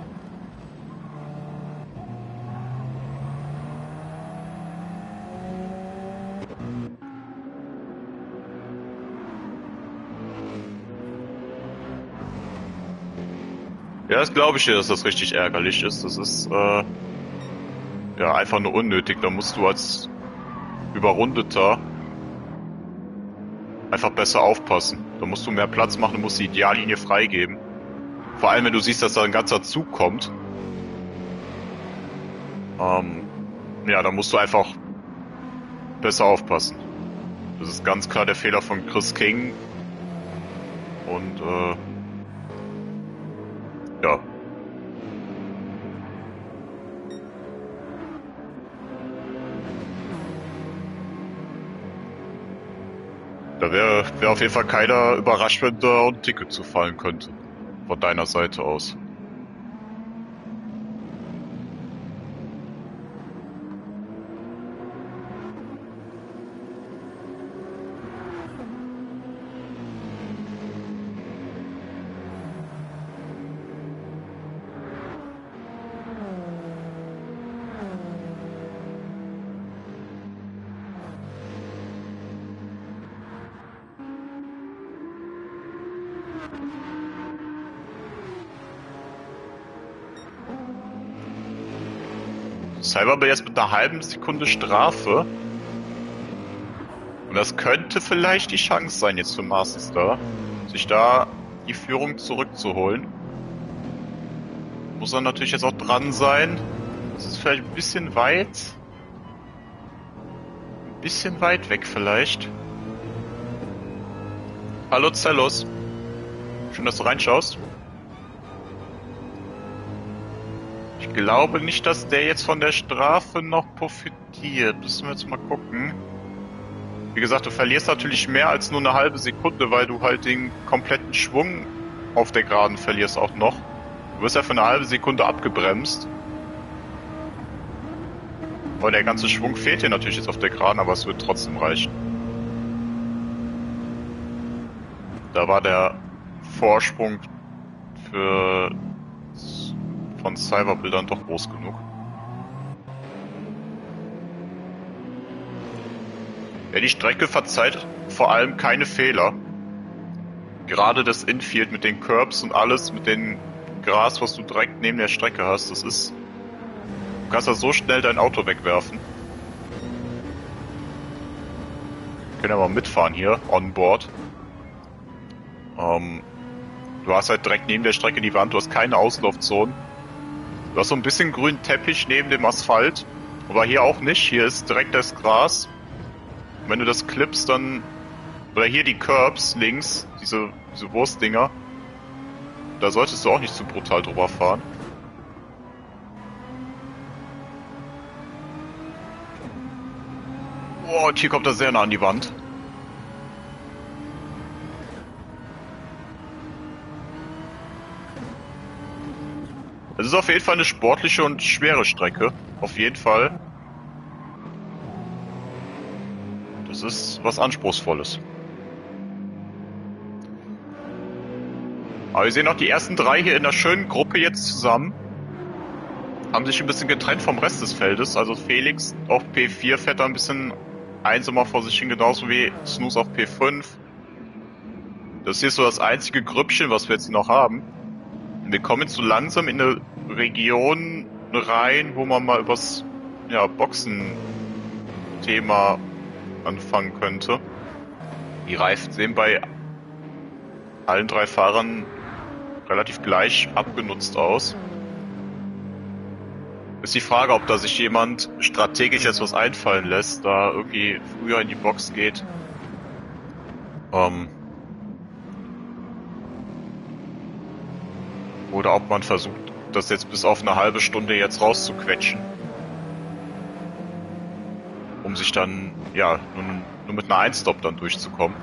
Ja, das glaube ich dir, dass das richtig ärgerlich ist. Das ist äh, ja einfach nur unnötig. Da musst du als Überrundeter einfach besser aufpassen. Da musst du mehr Platz machen, du musst die Ideallinie freigeben. Vor allem, wenn du siehst, dass da ein ganzer Zug kommt. Ähm, ja, da musst du einfach besser aufpassen. Das ist ganz klar der Fehler von Chris King. Und äh, ja. Da wäre wär auf jeden Fall keiner überrascht, wenn da ein Ticket zufallen könnte. Von deiner Seite aus. Cyberbill jetzt mit einer halben Sekunde Strafe. Und das könnte vielleicht die Chance sein jetzt für Marcy Star, sich da die Führung zurückzuholen. Muss er natürlich jetzt auch dran sein. Das ist vielleicht ein bisschen weit. Ein bisschen weit weg vielleicht. Hallo Zellos. Schön, dass du reinschaust. Ich glaube nicht, dass der jetzt von der Strafe noch profitiert. Müssen wir jetzt mal gucken. Wie gesagt, du verlierst natürlich mehr als nur eine halbe Sekunde, weil du halt den kompletten Schwung auf der Geraden verlierst auch noch. Du wirst ja für eine halbe Sekunde abgebremst. Aber der ganze Schwung fehlt dir natürlich jetzt auf der Geraden, aber es wird trotzdem reichen. Da war der Vorsprung für von Cyberbill dann doch groß genug. Ja, die Strecke verzeiht vor allem keine Fehler. Gerade das Infield mit den Curbs und alles, mit dem Gras, was du direkt neben der Strecke hast, das ist... Du kannst da so schnell dein Auto wegwerfen. Wir können ja mal mitfahren hier, on board. Ähm, du hast halt direkt neben der Strecke die Wand, du hast keine Auslaufzonen. Du hast so ein bisschen grünen Teppich neben dem Asphalt, aber hier auch nicht. Hier ist direkt das Gras. Und wenn du das klippst, dann... Oder hier die Curbs links, diese, diese Wurstdinger. Da solltest du auch nicht zu brutal drüber fahren. Oh, und hier kommt er sehr nah an die Wand. Es ist auf jeden Fall eine sportliche und schwere Strecke. Auf jeden Fall. Das ist was Anspruchsvolles. Aber wir sehen auch die ersten drei hier in einer schönen Gruppe jetzt zusammen. Haben sich ein bisschen getrennt vom Rest des Feldes. Also Felix auf P vier fährt da ein bisschen einsamer vor sich hin, genauso wie Snooze auf P fünf. Das hier ist so das einzige Grüppchen, was wir jetzt hier noch haben. Wir kommen jetzt so langsam in eine Region rein, wo man mal übers ja, Boxen-Thema anfangen könnte. Die Reifen sehen bei allen drei Fahrern relativ gleich abgenutzt aus. Ist die Frage, ob da sich jemand strategisch jetzt was einfallen lässt, da irgendwie früher in die Box geht. Ähm, oder ob man versucht, das jetzt bis auf eine halbe Stunde jetzt rauszuquetschen. Um sich dann, ja, nur, nur mit einer Einstop dann durchzukommen.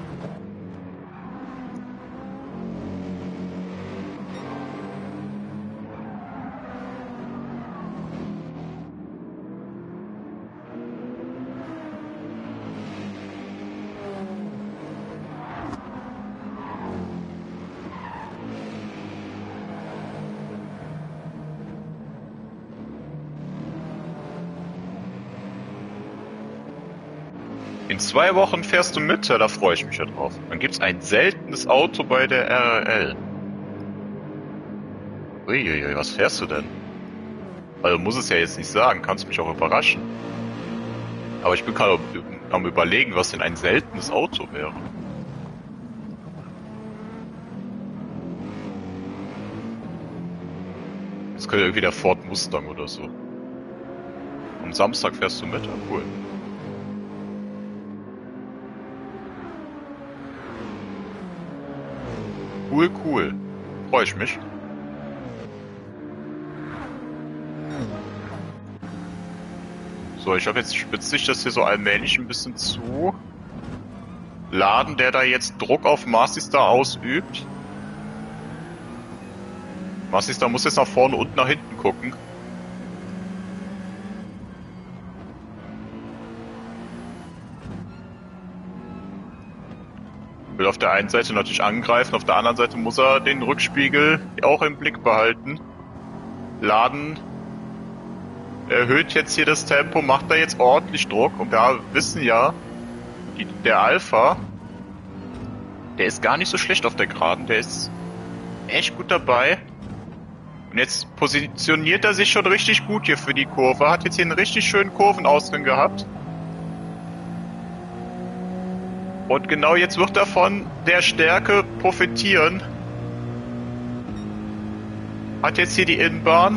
In zwei Wochen fährst du mit, ja, da freue ich mich ja drauf. Dann gibt's ein seltenes Auto bei der R R L. Uiuiui, was fährst du denn? Also muss es ja jetzt nicht sagen, kannst mich auch überraschen. Aber ich bin gerade am Überlegen, was denn ein seltenes Auto wäre. Jetzt könnte irgendwie der Ford Mustang oder so. Am Samstag fährst du mit, ja cool. Cool, cool. Freue ich mich. So, ich habe jetzt spitzt sich das hier so allmählich ein bisschen zu. Laden, der da jetzt Druck auf Marcistar ausübt. Marcistar muss jetzt nach vorne und nach hinten gucken. Will auf der einen Seite natürlich angreifen, auf der anderen Seite muss er den Rückspiegel auch im Blick behalten. Laden erhöht jetzt hier das Tempo, macht da jetzt ordentlich Druck und wir wissen ja, die, der Alpha, der ist gar nicht so schlecht auf der Geraden, der ist echt gut dabei. Und jetzt positioniert er sich schon richtig gut hier für die Kurve, hat jetzt hier einen richtig schönen Kurvenausgang gehabt. Und genau jetzt wird er von der Stärke profitieren. Hat jetzt hier die Innenbahn.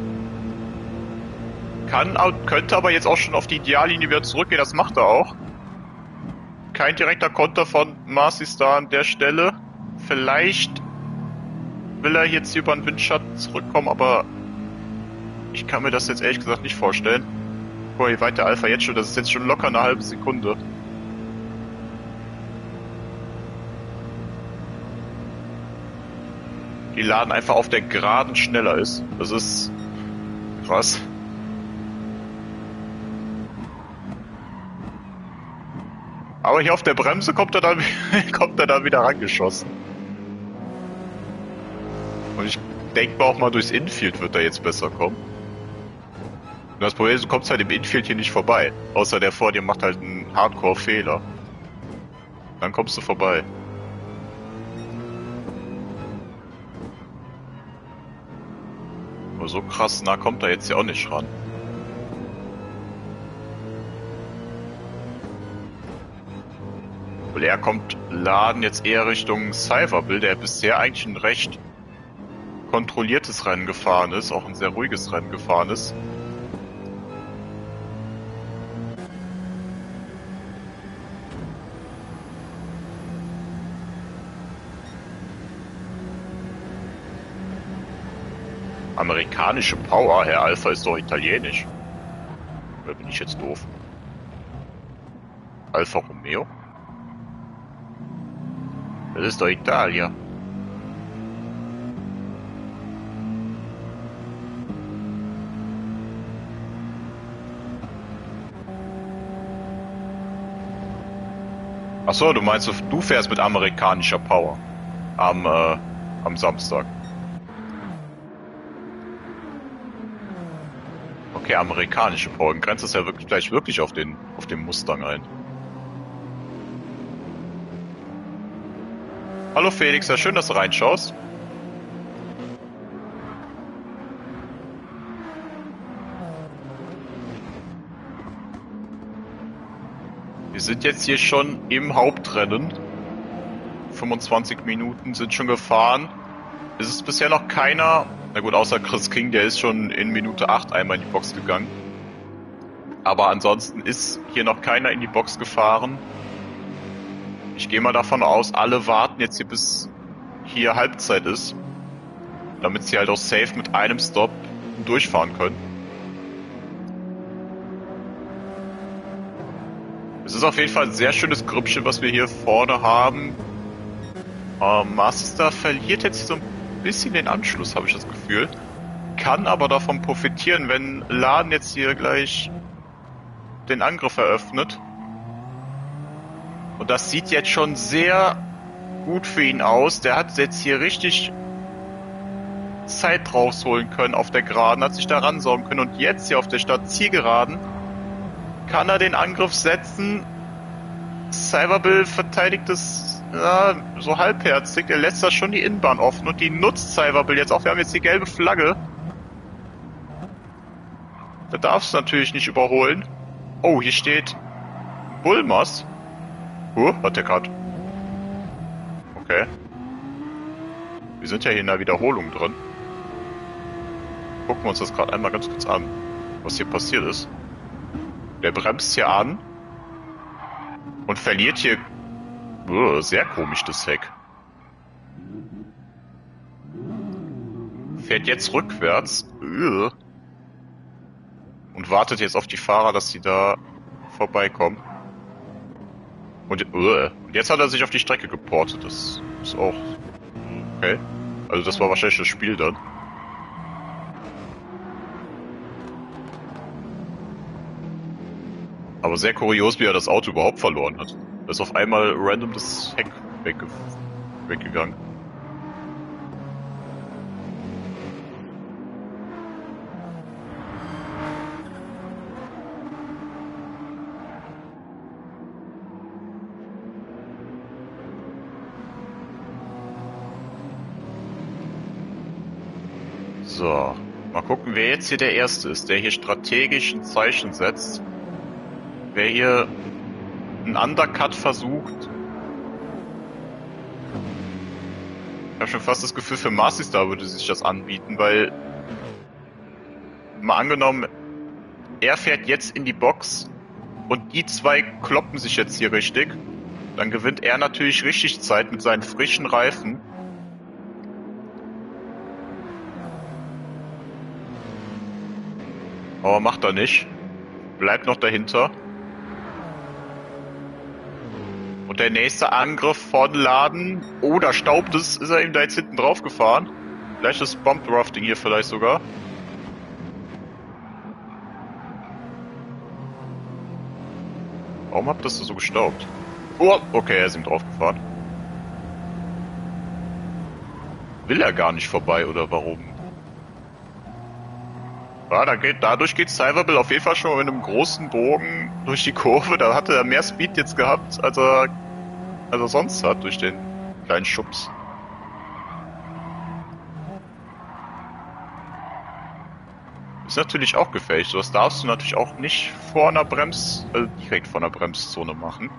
Kann, könnte aber jetzt auch schon auf die Ideallinie wieder zurückgehen, das macht er auch. Kein direkter Konter von Marcistar an der Stelle. Vielleicht will er jetzt hier über den Windschatten zurückkommen, aber ich kann mir das jetzt ehrlich gesagt nicht vorstellen. Guck mal, wie weit der Alpha jetzt schon, das ist jetzt schon locker eine halbe Sekunde. Die Laden einfach auf der Geraden schneller ist. Das ist krass. Aber hier auf der Bremse kommt er dann, kommt er dann wieder rangeschossen. Und ich denke mal auch mal durchs Infield wird er jetzt besser kommen. Und das Problem ist, du kommst halt im Infield hier nicht vorbei. Außer der vor dir macht halt einen Hardcore-Fehler. Dann kommst du vorbei. Aber so krass nah kommt er jetzt ja auch nicht ran. Weil er kommt Laden jetzt eher Richtung Cyberbill, der bisher eigentlich ein recht kontrolliertes Rennen gefahren ist, auch ein sehr ruhiges Rennen gefahren ist. Amerikanische Power, Herr Alpha ist doch italienisch. Oder bin ich jetzt doof? Alfa Romeo? Das ist doch Italia. Achso, du meinst, du fährst mit amerikanischer Power am, äh, am Samstag. Okay, amerikanische Power. Dann grenzt es ja wirklich gleich wirklich auf den, auf den Mustang ein. Hallo Felix, ja schön, dass du reinschaust. Wir sind jetzt hier schon im Hauptrennen. fünfundzwanzig Minuten sind schon gefahren. Es ist bisher noch keiner, na gut, außer Chris King, der ist schon in Minute acht einmal in die Box gegangen. Aber ansonsten ist hier noch keiner in die Box gefahren. Ich gehe mal davon aus, alle warten jetzt hier bis hier Halbzeit ist, damit sie halt auch safe mit einem Stop durchfahren können. Es ist auf jeden Fall ein sehr schönes Grüppchen, was wir hier vorne haben. Ähm, Master verliert jetzt so ein bisschen den Anschluss, habe ich das Gefühl. Kann aber davon profitieren, wenn Laden jetzt hier gleich den Angriff eröffnet. Und das sieht jetzt schon sehr gut für ihn aus. Der hat jetzt hier richtig Zeit rausholen können auf der Geraden, hat sich da ransaugen können. Und jetzt hier auf der Stadtzielgeraden kann er den Angriff setzen. Cyberbill verteidigt es ja, so halbherzig. Er lässt da schon die Innenbahn offen und die nutzt Cyberbill jetzt auch. Wir haben jetzt die gelbe Flagge. Da darfst du natürlich nicht überholen. Oh, hier steht Bulmers. Huh, hat der gerade. Okay. Wir sind ja hier in der Wiederholung drin. Gucken wir uns das gerade einmal ganz kurz an, was hier passiert ist. Der bremst hier an und verliert hier uh, sehr komisch das Heck. Fährt jetzt rückwärts uh, und wartet jetzt auf die Fahrer, dass sie da vorbeikommen. Und, uh, und jetzt hat er sich auf die Strecke geportet. Das ist auch okay. Also das war wahrscheinlich das Spiel dann. Aber sehr kurios, wie er das Auto überhaupt verloren hat. Da ist auf einmal random das Heck wegge weggegangen. So, mal gucken, wer jetzt hier der Erste ist, der hier strategisch ein Zeichen setzt. Wer hier einen Undercut versucht. Ich habe schon fast das Gefühl, für Marcistar würde sich das anbieten, weil mal angenommen, er fährt jetzt in die Box und die zwei kloppen sich jetzt hier richtig, dann gewinnt er natürlich richtig Zeit mit seinen frischen Reifen. Aber macht er nicht. Bleibt noch dahinter. Und der nächste Angriff von Laden. Oh, da staubt es. Ist er ihm da jetzt hinten drauf gefahren? Vielleicht das Bump Drafting hier vielleicht sogar. Warum habt ihr das so gestaubt? Oh, okay, er ist ihm drauf gefahren. Will er gar nicht vorbei oder warum? Ja, da geht, dadurch geht Cyberbill auf jeden Fall schon mit einem großen Bogen durch die Kurve. Da hatte er mehr Speed jetzt gehabt, als er, als er sonst hat, durch den kleinen Schubs. Ist natürlich auch gefährlich. So was darfst du natürlich auch nicht vor einer Brems, äh, direkt vor einer Bremszone machen.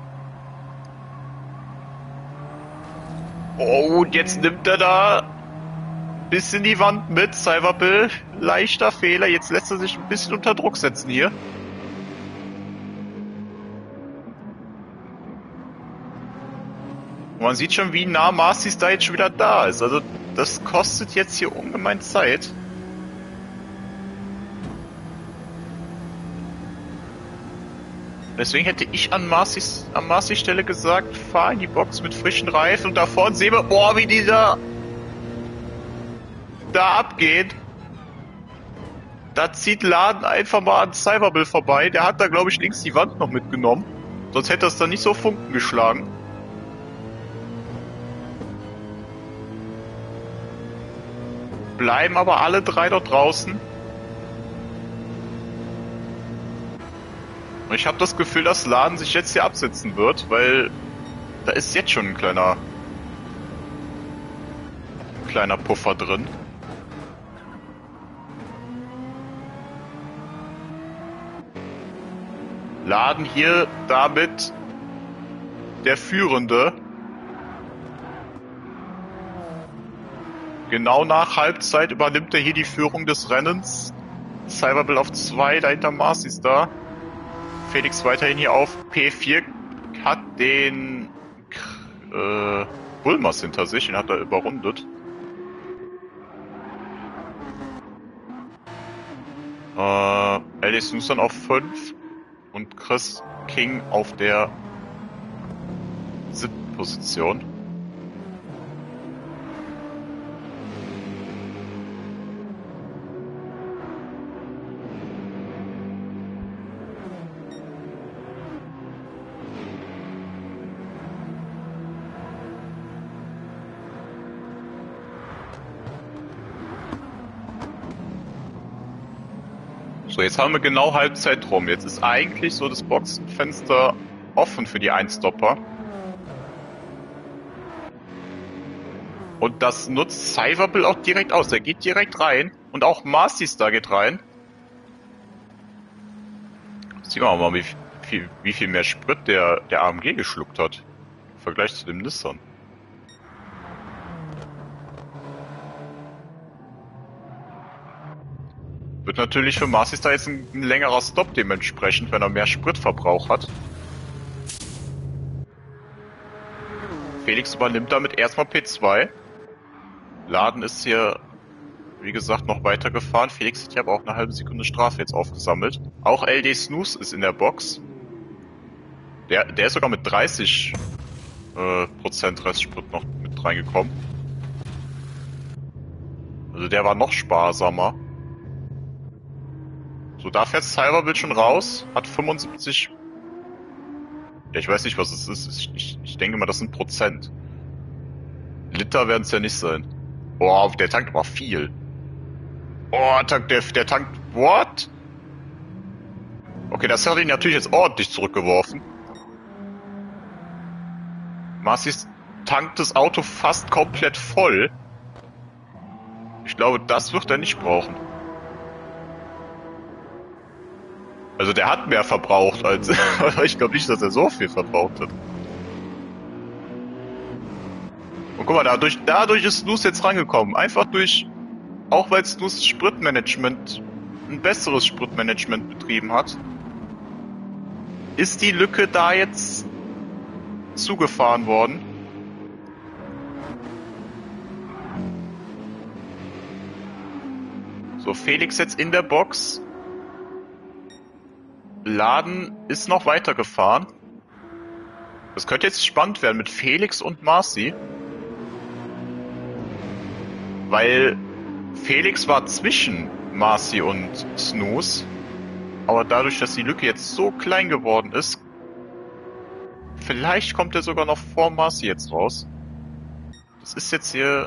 Oh, und jetzt nimmt er da bis in die Wand mit, Cyberbill. Leichter Fehler, jetzt lässt er sich ein bisschen unter Druck setzen hier. Und man sieht schon, wie nah Marcis da jetzt schon wieder da ist. Also das kostet jetzt hier ungemein Zeit. Deswegen hätte ich an Marcis, an Marcis Stelle gesagt, fahr in die Box mit frischen Reifen und da vorne sehen wir, boah, wie dieser da abgeht. Da zieht Laden einfach mal an Cyberbill vorbei. Der hat da, glaube ich, links die Wand noch mitgenommen. Sonst hätte das dann nicht so Funken geschlagen. Bleiben aber alle drei dort draußen. Und ich habe das Gefühl, dass Laden sich jetzt hier absetzen wird, weil da ist jetzt schon ein kleiner, ein kleiner Puffer drin. Laden hier damit der Führende. Genau nach Halbzeit übernimmt er hier die Führung des Rennens. Cyberbill auf zwei, dahinter Marcy ist da. Felix weiterhin hier auf P vier, hat den äh, Bulmers hinter sich, den hat er überrundet. Äh, L D Snooze dann auf fünf und Chris King auf der siebten Position. So, jetzt haben wir genau Halbzeit rum. Jetzt ist eigentlich so das Boxenfenster offen für die Einstopper. Und das nutzt Cyberbill auch direkt aus. Der geht direkt rein. Und auch Marcy Star geht rein. Sehen wir mal, wie viel, wie viel mehr Sprit der, der A M G geschluckt hat. Im Vergleich zu dem Nissan. Wird natürlich für Marcy Star jetzt ein, ein längerer Stop dementsprechend, wenn er mehr Spritverbrauch hat. Felix übernimmt damit erstmal P zwei. Laden ist hier, wie gesagt, noch weitergefahren. Felix hat hier aber auch eine halbe Sekunde Strafe jetzt aufgesammelt. Auch L D Snooze ist in der Box. Der, der ist sogar mit dreißig äh, Prozent Restsprit noch mit reingekommen. Also der war noch sparsamer. So, da fährt Cyberbill schon raus, hat fünfundsiebzig... Ja, ich weiß nicht, was es ist. Ich, ich, ich denke mal, das sind Prozent. Liter werden es ja nicht sein. Boah, der tankt aber viel. Oh, der, der tankt... What? Okay, das hat ihn natürlich jetzt ordentlich zurückgeworfen. Marcys tankt das Auto fast komplett voll. Ich glaube, das wird er nicht brauchen. Also der hat mehr verbraucht als... ich glaube nicht, dass er so viel verbraucht hat. Und guck mal, dadurch, dadurch ist Snooze jetzt rangekommen. Einfach durch... Auch weil Snooze Spritmanagement... ein besseres Spritmanagement betrieben hat. Ist die Lücke da jetzt... zugefahren worden. So, Felix jetzt in der Box. Laden ist noch weitergefahren. Das könnte jetzt spannend werden mit Felix und Marcy. Weil Felix war zwischen Marcy und Snooze. Aber dadurch, dass die Lücke jetzt so klein geworden ist, vielleicht kommt er sogar noch vor Marcy jetzt raus. Das ist jetzt hier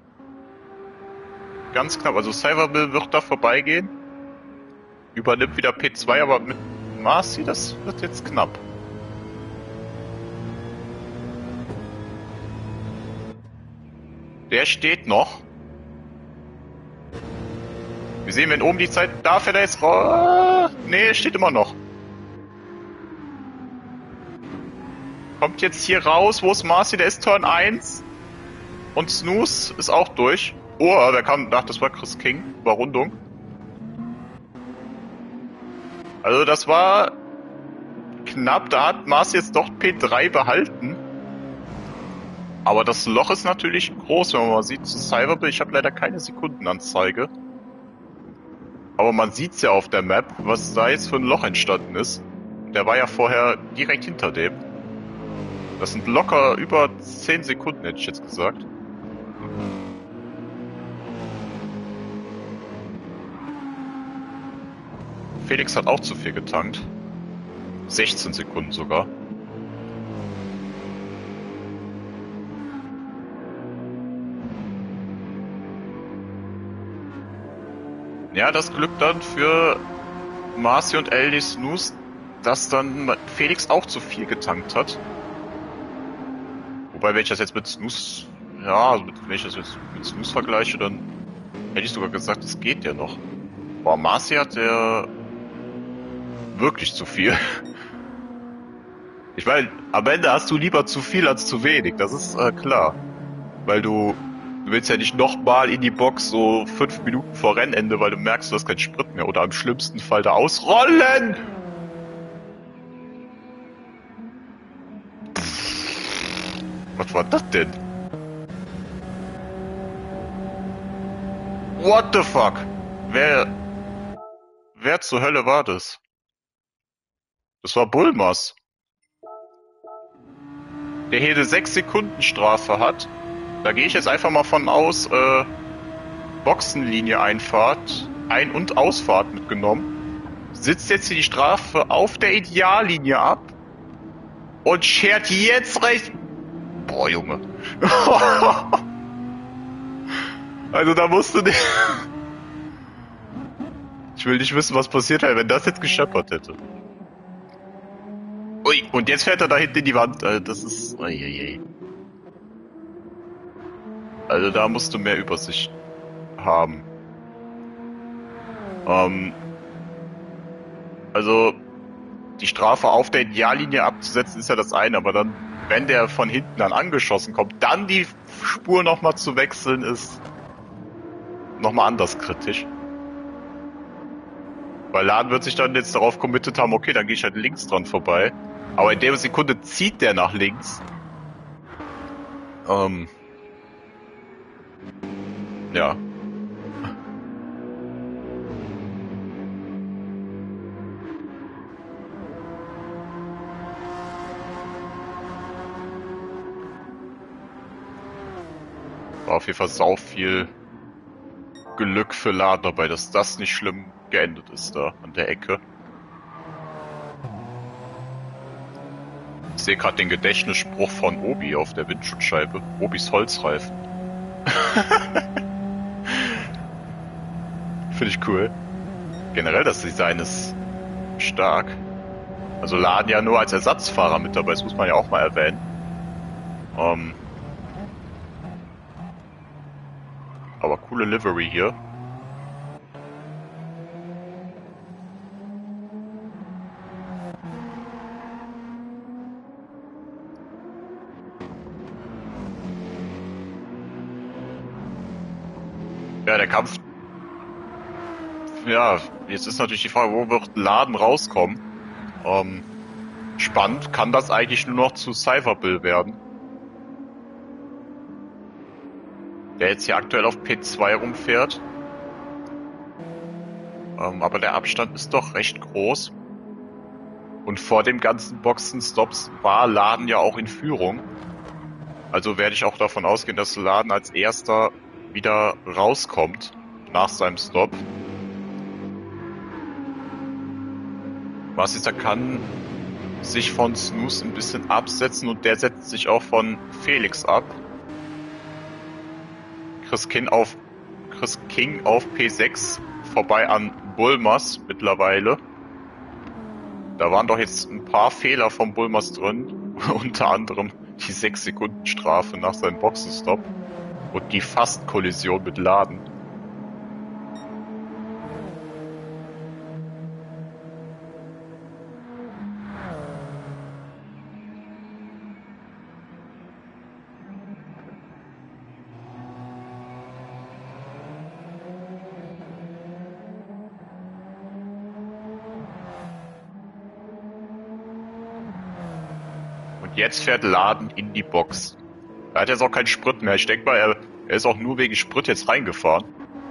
ganz knapp. Also Cyberbill wird da vorbeigehen. Übernimmt wieder P zwei, aber mit Marcy, das wird jetzt knapp. Der steht noch. Wir sehen, wenn oben die Zeit... Da fährt er jetzt raus. Nee, steht immer noch. Kommt jetzt hier raus. Wo ist Marcy? Der ist Turn eins. Und Snooze ist auch durch. Oh, wer kam... Ach, das war Chris King. Überrundung. Also das war knapp, da hat Marcy jetzt doch P drei behalten. Aber das Loch ist natürlich groß, wenn man mal sieht zu Cyberbill. Ich habe leider keine Sekundenanzeige. Aber man sieht's ja auf der Map, was da jetzt für ein Loch entstanden ist. Der war ja vorher direkt hinter dem. Das sind locker über zehn Sekunden, hätte ich jetzt gesagt. Felix hat auch zu viel getankt. sechzehn Sekunden sogar. Ja, das Glück dann für Marcy und L D Snooze, dass dann Felix auch zu viel getankt hat. Wobei, wenn ich das jetzt mit Snooze, ja, also mit, wenn ich das jetzt mit Snooze vergleiche, dann hätte ich sogar gesagt, es geht ja noch. Boah, Marcy hat ja wirklich zu viel. Ich meine, am Ende hast du lieber zu viel als zu wenig, das ist äh, klar. Weil du, du willst ja nicht nochmal in die Box so fünf Minuten vor Rennende, weil du merkst, du hast keinen Sprit mehr. Oder im schlimmsten Fall da ausrollen! Was war das denn? What the fuck? Wer... Wer zur Hölle war das? Das war Bulmas. Der hier eine sechs Sekunden Strafe hat. Da gehe ich jetzt einfach mal von aus, äh, Boxenlinie Einfahrt, Ein- und Ausfahrt mitgenommen. Sitzt jetzt hier die Strafe auf der Ideallinie ab und schert jetzt recht. Boah, Junge. Also da musst du nicht... Ich will nicht wissen, was passiert hätte, wenn das jetzt gescheppert hätte. Ui, und jetzt fährt er da hinten in die Wand. Das ist... Uiuiui. Also da musst du mehr Übersicht haben. Ähm... Also... Die Strafe auf der Ideallinie abzusetzen ist ja das eine, aber dann, wenn der von hinten dann angeschossen kommt, dann die Spur nochmal zu wechseln, ist nochmal anders kritisch. Weil Laden wird sich dann jetzt darauf committed haben, okay, dann gehe ich halt links dran vorbei. Aber in der Sekunde zieht der nach links. Ähm. Ja. War auf jeden Fall sau viel Glück für Laden dabei, dass das nicht schlimm geendet ist da an der Ecke. Ich sehe gerade den Gedächtnisspruch von Obi auf der Windschutzscheibe. Obis Holzreifen. Finde ich cool. Generell das Design ist stark. Also Laden ja nur als Ersatzfahrer mit dabei, das muss man ja auch mal erwähnen. Ähm, aber coole Livery hier. Ja, der Kampf. Ja, jetzt ist natürlich die Frage, wo wird Laden rauskommen? Ähm, spannend, kann das eigentlich nur noch zu Cypherbill werden? Der jetzt hier aktuell auf P zwei rumfährt. Ähm, aber der Abstand ist doch recht groß. Und vor dem ganzen Boxenstops war Laden ja auch in Führung. Also werde ich auch davon ausgehen, dass Laden als erster wieder rauskommt nach seinem Stop. Was ist, er kann sich von Snooze ein bisschen absetzen und der setzt sich auch von Felix ab. Chris King auf, Chris King auf P sechs vorbei an Bulmas mittlerweile. Da waren doch jetzt ein paar Fehler von Bulmas drin, unter anderem die sechs Sekunden Strafe nach seinem Boxenstopp und die Fast-Kollision mit Laden. Und jetzt fährt Laden in die Box. Er hat jetzt auch keinen Sprit mehr. Ich denke mal, er, er ist auch nur wegen Sprit jetzt reingefahren.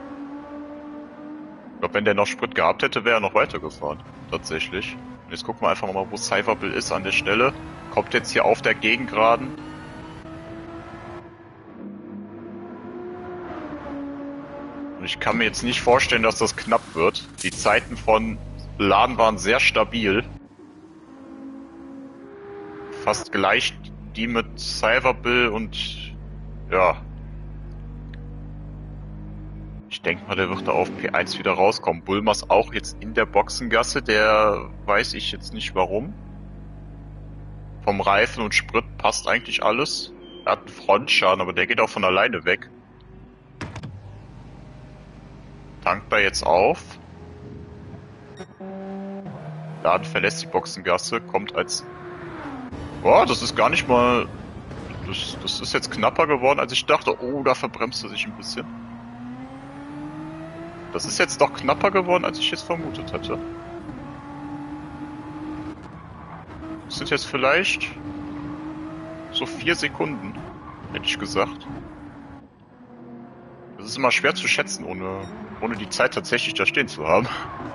Ich glaube, wenn der noch Sprit gehabt hätte, wäre er noch weitergefahren. Tatsächlich. Und jetzt gucken wir einfach mal, wo Cypherbill ist an der Stelle. Kommt jetzt hier auf der Gegengraden. Und ich kann mir jetzt nicht vorstellen, dass das knapp wird. Die Zeiten von Laden waren sehr stabil. Fast gleich die mit Cypherbill und ja. Ich Ich denke mal, der wird da auf P eins wieder rauskommen. Bulmers auch jetzt in der Boxengasse, der weiß ich jetzt nicht warum. Vom Reifen und Sprit passt eigentlich alles. Er hat einen Frontschaden, aber der geht auch von alleine weg. Tankt da jetzt auf. Laden verlässt die Boxengasse, kommt als... Boah, das ist gar nicht mal... Das, das ist jetzt knapper geworden, als ich dachte. Oh, da verbremst er sich ein bisschen. Das ist jetzt doch knapper geworden, als ich jetzt vermutet hätte. Das sind jetzt vielleicht so vier Sekunden, hätte ich gesagt. Das ist immer schwer zu schätzen, ohne, ohne die Zeit tatsächlich da stehen zu haben.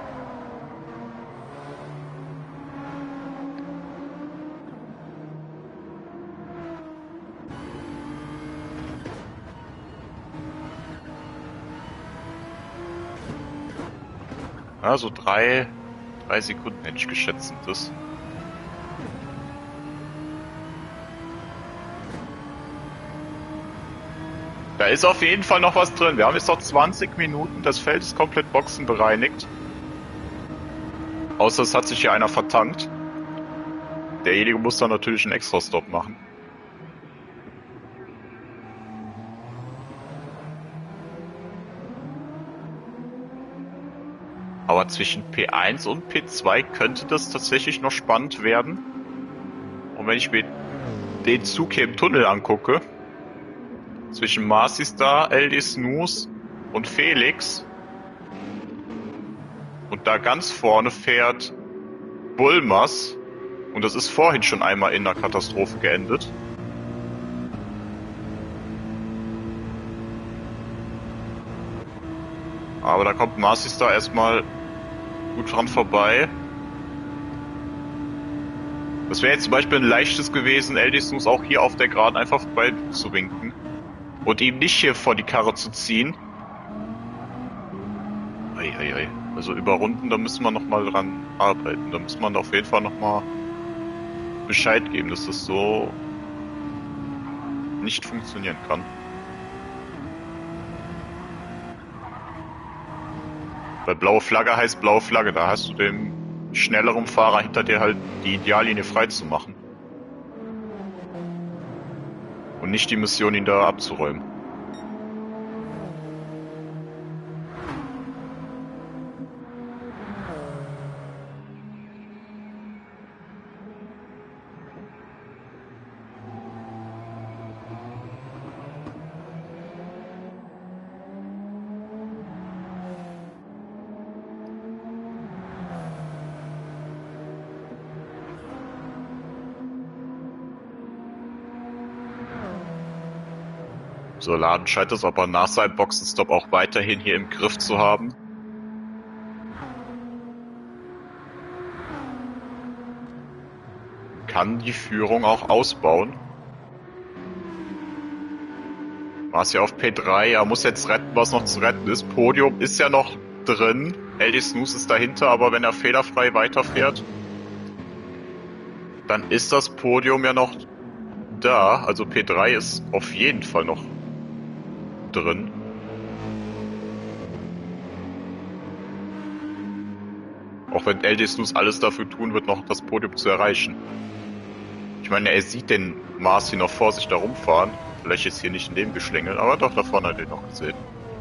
Ja, so drei, drei Sekunden hätte ich geschätzt sind das. Da ist auf jeden Fall noch was drin. Wir haben jetzt noch zwanzig Minuten. Das Feld ist komplett boxenbereinigt. Außer es hat sich hier einer vertankt. Derjenige muss dann natürlich einen Extra-Stop machen. Aber zwischen P eins und P zwei könnte das tatsächlich noch spannend werden. Und wenn ich mir den Zug hier im Tunnel angucke, zwischen Marcy Star, L D Snooze und Felix, und da ganz vorne fährt Bulmers, und das ist vorhin schon einmal in einer Katastrophe geendet. Aber da kommt Marcy Star erstmal gut dran vorbei. Das wäre jetzt zum Beispiel ein leichtes gewesen, L D Snooze auch hier auf der Geraden einfach vorbei zu winken. Und ihm nicht hier vor die Karre zu ziehen. Eieiei. Also über Runden, da müssen wir nochmal dran arbeiten. Da muss man auf jeden Fall nochmal Bescheid geben, dass das so nicht funktionieren kann. Weil blaue Flagge heißt blaue Flagge. Da hast du dem schnelleren Fahrer hinter dir halt die Ideallinie frei zu machen. Und nicht die Mission, ihn da abzuräumen. So, Laden scheint es aber nach seinem Boxenstopp auch weiterhin hier im Griff zu haben. Kann die Führung auch ausbauen. War es ja auf P drei, er muss jetzt retten, was noch zu retten ist. Podium ist ja noch drin. L D Snooze ist dahinter, aber wenn er fehlerfrei weiterfährt, dann ist das Podium ja noch da. Also P drei ist auf jeden Fall noch drin. Auch wenn L D Snooze alles dafür tun wird, noch das Podium zu erreichen. Ich meine, er sieht den Marcy noch vor sich da rumfahren. Vielleicht jetzt hier nicht in dem Geschlängel, aber doch, da vorne hat er ihn noch gesehen.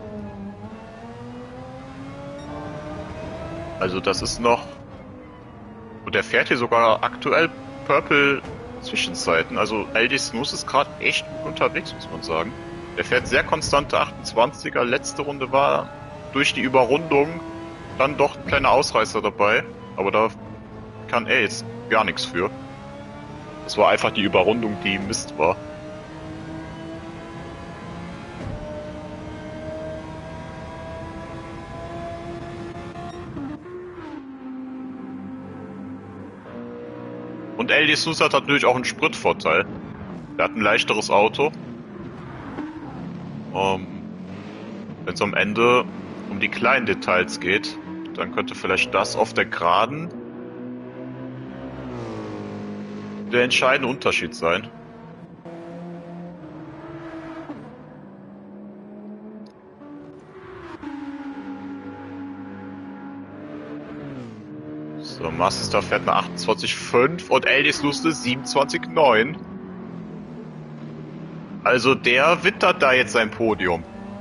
Also das ist noch... Und er fährt hier sogar aktuell Purple Zwischenzeiten. Also L D Snooze ist gerade echt gut unterwegs, muss man sagen. Der fährt sehr konstante achtundzwanziger. Letzte Runde war durch die Überrundung dann doch ein kleiner Ausreißer dabei. Aber da kann er jetzt gar nichts für. Das war einfach die Überrundung, die Mist war. Und L D Snooze hat natürlich auch einen Spritvorteil. Er hat ein leichteres Auto. Um, wenn es am Ende um die kleinen Details geht, dann könnte vielleicht das auf der Geraden der entscheidende Unterschied sein. So, Master fährt eine achtundzwanzig Komma fünf und Eldis Lust ist siebenundzwanzig Komma neun. Also der wittert da jetzt sein Podium.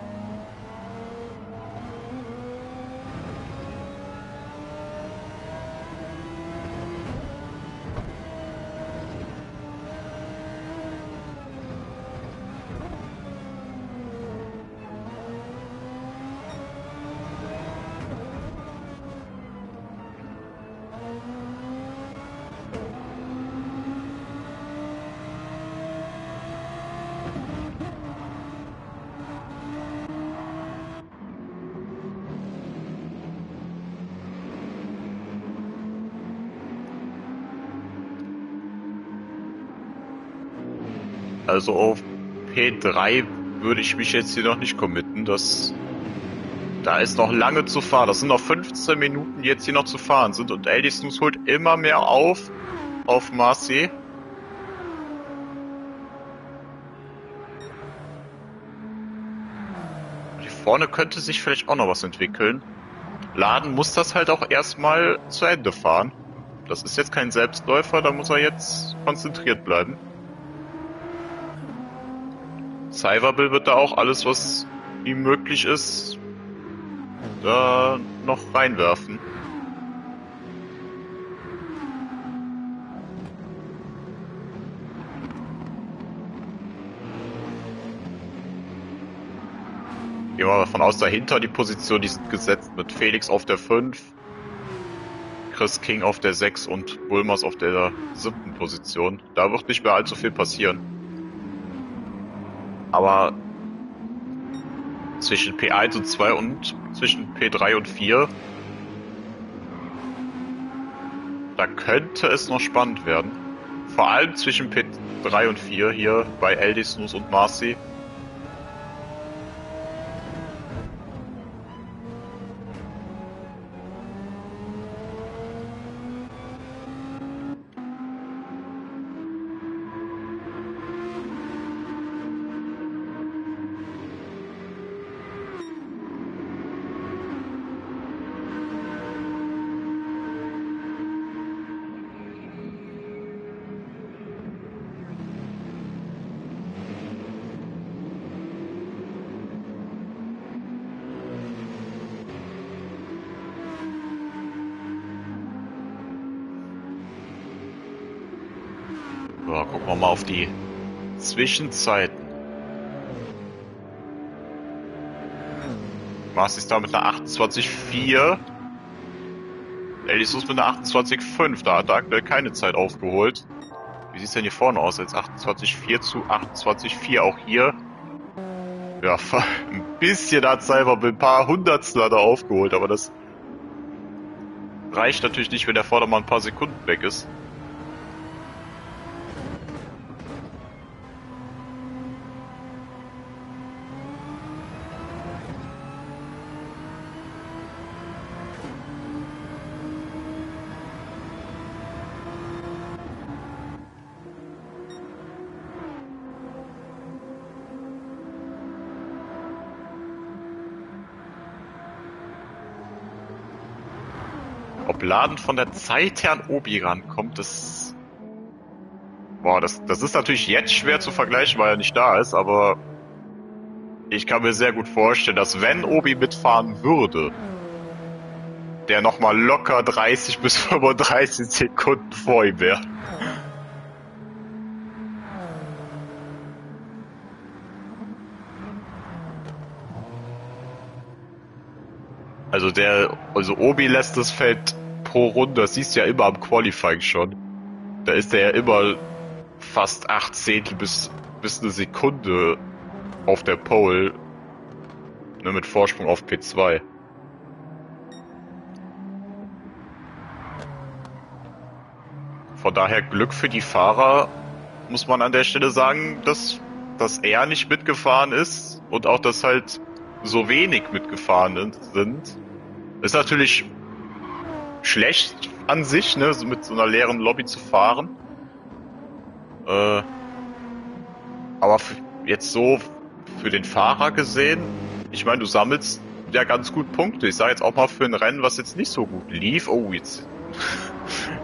Also auf P drei würde ich mich jetzt hier noch nicht committen. Das, da ist noch lange zu fahren. Das sind noch fünfzehn Minuten, die jetzt hier noch zu fahren sind. Und L D Snooze holt immer mehr auf, auf Marcy. Hier vorne könnte sich vielleicht auch noch was entwickeln. Laden muss das halt auch erstmal zu Ende fahren. Das ist jetzt kein Selbstläufer, da muss er jetzt konzentriert bleiben. Cyberbill wird da auch alles, was ihm möglich ist, da noch reinwerfen. Gehen wir mal davon aus, dahinter die Position, die sind gesetzt mit Felix auf der fünf, Chris King auf der sechs und Bulmers auf der siebten Position. Da wird nicht mehr allzu viel passieren. Aber zwischen P eins und zwei und zwischen P drei und vier, da könnte es noch spannend werden. Vor allem zwischen P drei und vier hier bei L D Snooze und Marcy. So, gucken wir mal auf die Zwischenzeiten. Marcy ist da mit einer achtundzwanzig Komma vier. Elisus mit einer achtundzwanzig Komma fünf. Da hat er aktuell keine Zeit aufgeholt. Wie sieht es denn hier vorne aus? Jetzt achtundzwanzig Komma vier zu achtundzwanzig Komma vier auch hier. Ja, ein bisschen hat Cyberbill, ein paar Hundertstel hat er aufgeholt, aber das reicht natürlich nicht, wenn der Vordermann ein paar Sekunden weg ist. Ob Laden von der Zeit her an Obi rankommt, das... Boah, das, das ist natürlich jetzt schwer zu vergleichen, weil er nicht da ist, aber ich kann mir sehr gut vorstellen, dass wenn Obi mitfahren würde, der nochmal locker dreißig bis fünfunddreißig Sekunden vor ihm wäre. Also der, also Obi lässt das Feld pro Runde, das siehst du ja immer am Qualifying schon. Da ist er ja immer fast acht Zehntel bis, bis eine Sekunde auf der Pole, ne, mit Vorsprung auf P zwei. Von daher Glück für die Fahrer, muss man an der Stelle sagen, dass, dass er nicht mitgefahren ist und auch, dass halt so wenig mitgefahren sind. Ist natürlich schlecht an sich, ne, so mit so einer leeren Lobby zu fahren. Äh, aber für, jetzt so für den Fahrer gesehen, ich meine, du sammelst ja ganz gut Punkte. Ich sage jetzt auch mal für ein Rennen, was jetzt nicht so gut lief. Oh, jetzt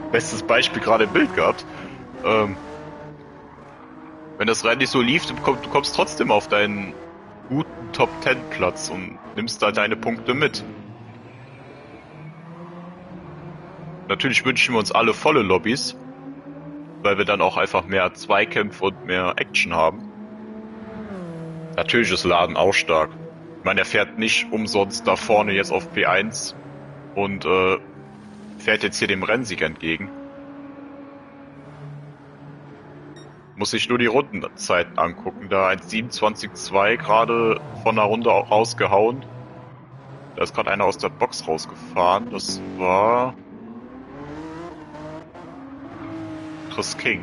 bestes Beispiel gerade im Bild gehabt. Ähm, wenn das Rennen nicht so lief, du kommst, du kommst trotzdem auf deinen guten Top Ten Platz und nimmst da deine Punkte mit. Natürlich wünschen wir uns alle volle Lobbys, weil wir dann auch einfach mehr Zweikämpfe und mehr Action haben. Natürlich ist Laden auch stark. Ich meine, er fährt nicht umsonst da vorne jetzt auf P eins und äh, fährt jetzt hier dem Rennsieg entgegen. Muss sich nur die Rundenzeiten angucken. Da eins siebenundzwanzig Komma zwei gerade von der Runde auch rausgehauen. Da ist gerade einer aus der Box rausgefahren. Das war Chris King.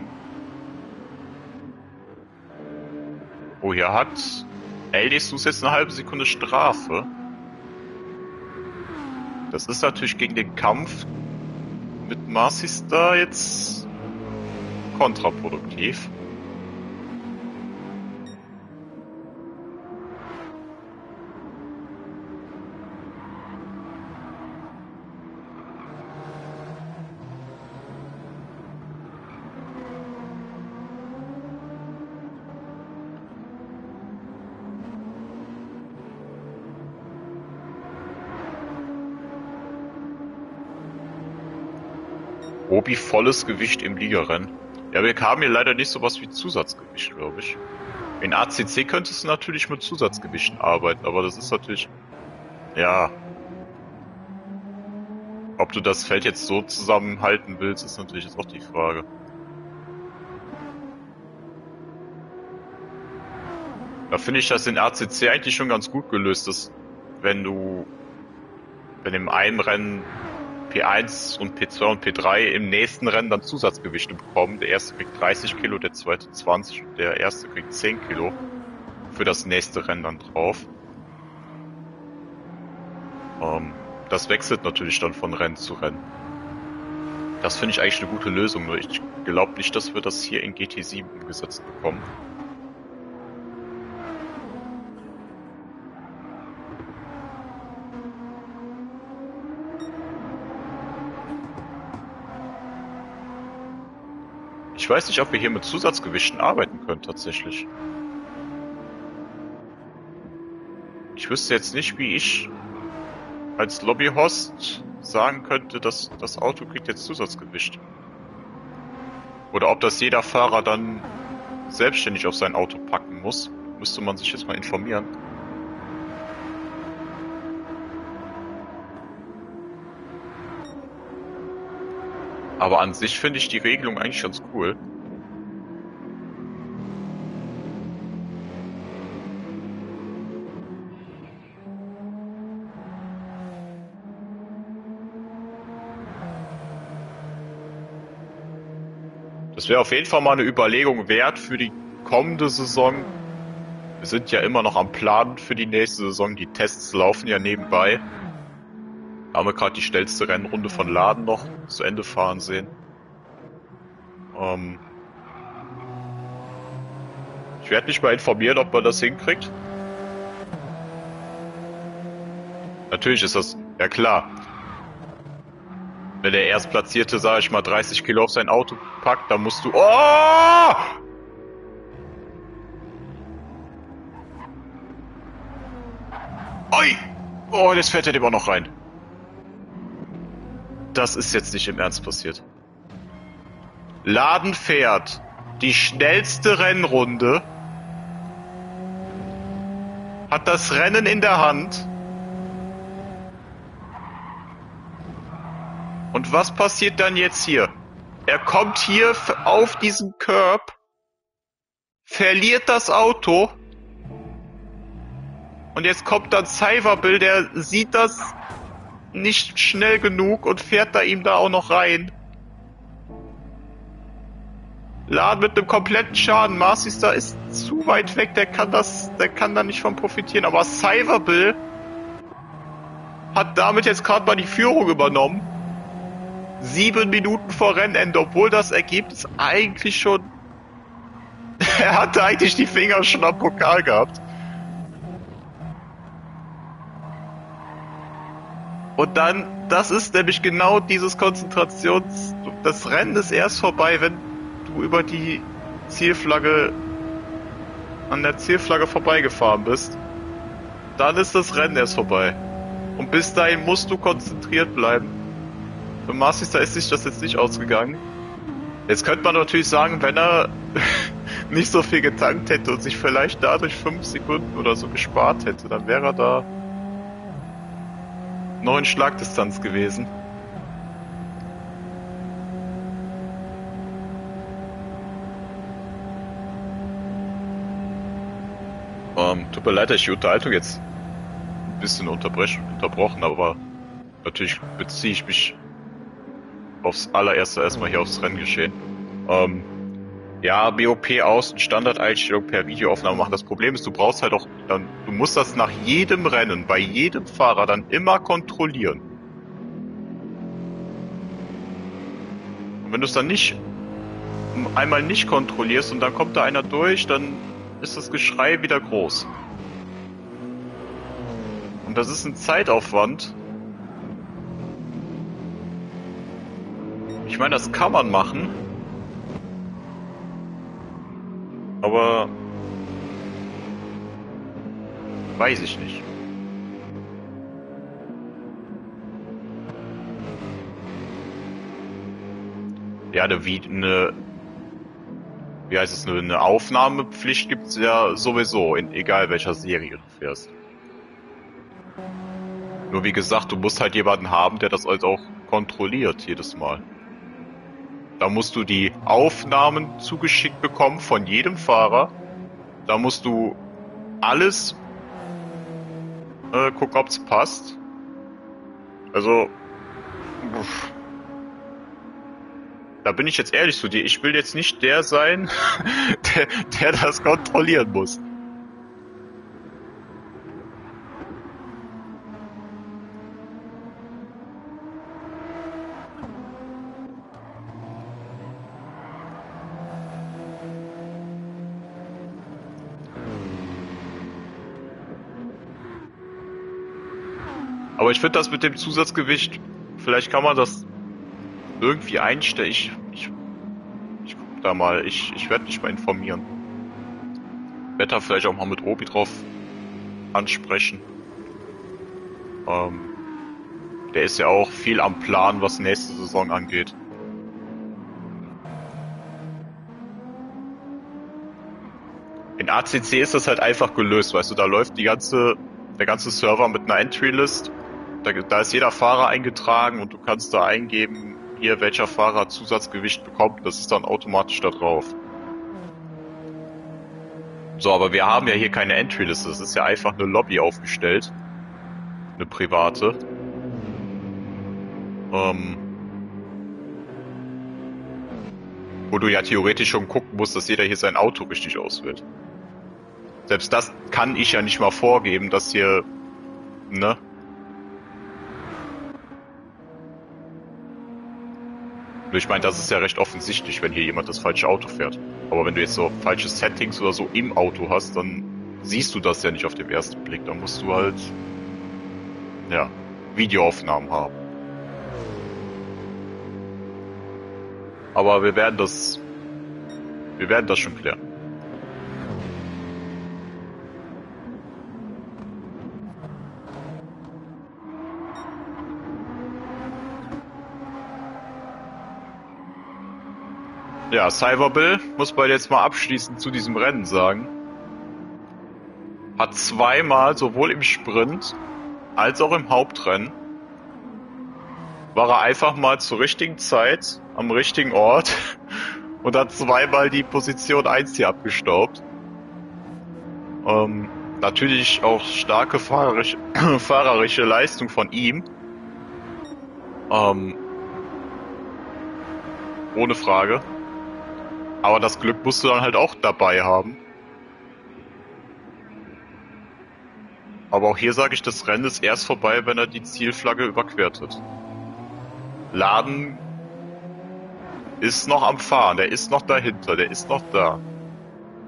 Oh, hier hat Eldisus jetzt eine halbe Sekunde Strafe. Das ist natürlich gegen den Kampf mit Marcistar jetzt kontraproduktiv. Obi volles Gewicht im Ligarennen. Ja, wir haben hier leider nicht sowas wie Zusatzgewicht, glaube ich. In A C C könntest du natürlich mit Zusatzgewichten arbeiten, aber das ist natürlich... Ja... Ob du das Feld jetzt so zusammenhalten willst, ist natürlich jetzt auch die Frage. Da finde ich das in A C C eigentlich schon ganz gut gelöst, dass wenn du... Wenn im einen Rennen P eins und P zwei und P drei im nächsten Rennen dann Zusatzgewichte bekommen. Der erste kriegt dreißig Kilo, der zweite zwanzig und der erste kriegt zehn Kilo für das nächste Rennen dann drauf. Ähm, das wechselt natürlich dann von Rennen zu Rennen. Das finde ich eigentlich eine gute Lösung, nur ich glaube nicht, dass wir das hier in G T sieben umgesetzt bekommen. Ich weiß nicht, ob wir hier mit Zusatzgewichten arbeiten können, tatsächlich. Ich wüsste jetzt nicht, wie ich als Lobbyhost sagen könnte, dass das Auto kriegt jetzt Zusatzgewicht. Oder ob das jeder Fahrer dann selbstständig auf sein Auto packen muss. Müsste man sich jetzt mal informieren. Aber an sich finde ich die Regelung eigentlich ganz cool. Das wäre auf jeden Fall mal eine Überlegung wert für die kommende Saison. Wir sind ja immer noch am Planen für die nächste Saison. Die Tests laufen ja nebenbei. Haben wir gerade die schnellste Rennrunde von Laden noch zu Ende fahren sehen. Ähm ich werde mich mal informieren, ob man das hinkriegt. Natürlich ist das, ja klar. Wenn der Erstplatzierte, sage ich mal, dreißig Kilo auf sein Auto packt, dann musst du... Oh! Oi! Oh, das fährt er immer noch rein. Das ist jetzt nicht im Ernst passiert. Laden fährt die schnellste Rennrunde, hat das Rennen in der Hand. Und was passiert dann jetzt hier? Er kommt hier auf diesen Curb, verliert das Auto und jetzt kommt dann Cyberbill, der sieht das nicht schnell genug und fährt da ihm da auch noch rein. Laden mit einem kompletten Schaden. Marcistar ist zu weit weg, der kann das, der kann da nicht von profitieren. Aber Cyberbill hat damit jetzt gerade mal die Führung übernommen. Sieben Minuten vor Rennende, obwohl das Ergebnis eigentlich schon... er hatte eigentlich die Finger schon am Pokal gehabt. Und dann, das ist nämlich genau dieses Konzentrations... Das Rennen ist erst vorbei, wenn du über die Zielflagge, an der Zielflagge vorbeigefahren bist. Dann ist das Rennen erst vorbei. Und bis dahin musst du konzentriert bleiben. Für Marcis ist sich das jetzt nicht ausgegangen. Jetzt könnte man natürlich sagen, wenn er nicht so viel getankt hätte und sich vielleicht dadurch fünf Sekunden oder so gespart hätte, dann wäre er da noch in Schlagdistanz gewesen. Ähm, tut mir leid, dass ich die Unterhaltung jetzt ein bisschen unterbrochen, aber natürlich beziehe ich mich aufs allererste erstmal hier aufs Renngeschehen. Ähm, ja, B O P aus und Standardeinstellung per Videoaufnahme machen. Das Problem ist, du brauchst halt auch, dann, du musst das nach jedem Rennen, bei jedem Fahrer dann immer kontrollieren. Und wenn du es dann nicht, einmal nicht kontrollierst und dann kommt da einer durch, dann ist das Geschrei wieder groß. Und das ist ein Zeitaufwand. Ich meine, das kann man machen. Aber weiß ich nicht. Ja, eine, eine wie heißt es, eine, eine Aufnahmepflicht gibt es ja sowieso, in egal welcher Serie du fährst. Nur wie gesagt, du musst halt jemanden haben, der das halt auch kontrolliert jedes Mal. Da musst du die Aufnahmen zugeschickt bekommen von jedem Fahrer. Da musst du alles äh, gucken, ob es passt. Also, uff. Da bin ich jetzt ehrlich zu dir. Ich will jetzt nicht der sein, der, der das kontrollieren muss. Aber ich finde das mit dem Zusatzgewicht, vielleicht kann man das irgendwie einstellen. Ich, ich, ich guck da mal, ich, ich werde mich mal informieren. Wetter vielleicht auch mal mit Obi drauf ansprechen. Ähm, der ist ja auch viel am Plan, was nächste Saison angeht. In A C C ist das halt einfach gelöst, weißt du, da läuft die ganze, der ganze Server mit einer Entry-List. Da, da ist jeder Fahrer eingetragen und du kannst da eingeben, hier welcher Fahrer Zusatzgewicht bekommt. Das ist dann automatisch da drauf. So, aber wir haben ja hier keine Entry-Liste. Das ist ja einfach eine Lobby aufgestellt. Eine private. Ähm, wo du ja theoretisch schon gucken musst, dass jeder hier sein Auto richtig auswählt. Selbst das kann ich ja nicht mal vorgeben, dass hier, ne? Ich meine, das ist ja recht offensichtlich, wenn hier jemand das falsche Auto fährt. Aber wenn du jetzt so falsche Settings oder so im Auto hast, dann siehst du das ja nicht auf den ersten Blick. Dann musst du halt, ja, Videoaufnahmen haben. Aber wir werden das, wir werden das schon klären. Ja, Cyberbill, muss man jetzt mal abschließend zu diesem Rennen sagen, hat zweimal, sowohl im Sprint als auch im Hauptrennen, war er einfach mal zur richtigen Zeit am richtigen Ort und hat zweimal die Position eins hier abgestaubt. Ähm, natürlich auch starke fahrerische, fahrerische Leistung von ihm. Ähm, ohne Frage. Aber das Glück musst du dann halt auch dabei haben. Aber auch hier sage ich, das Rennen ist erst vorbei, wenn er die Zielflagge überquert hat. Laden ist noch am Fahren, der ist noch dahinter, der ist noch da.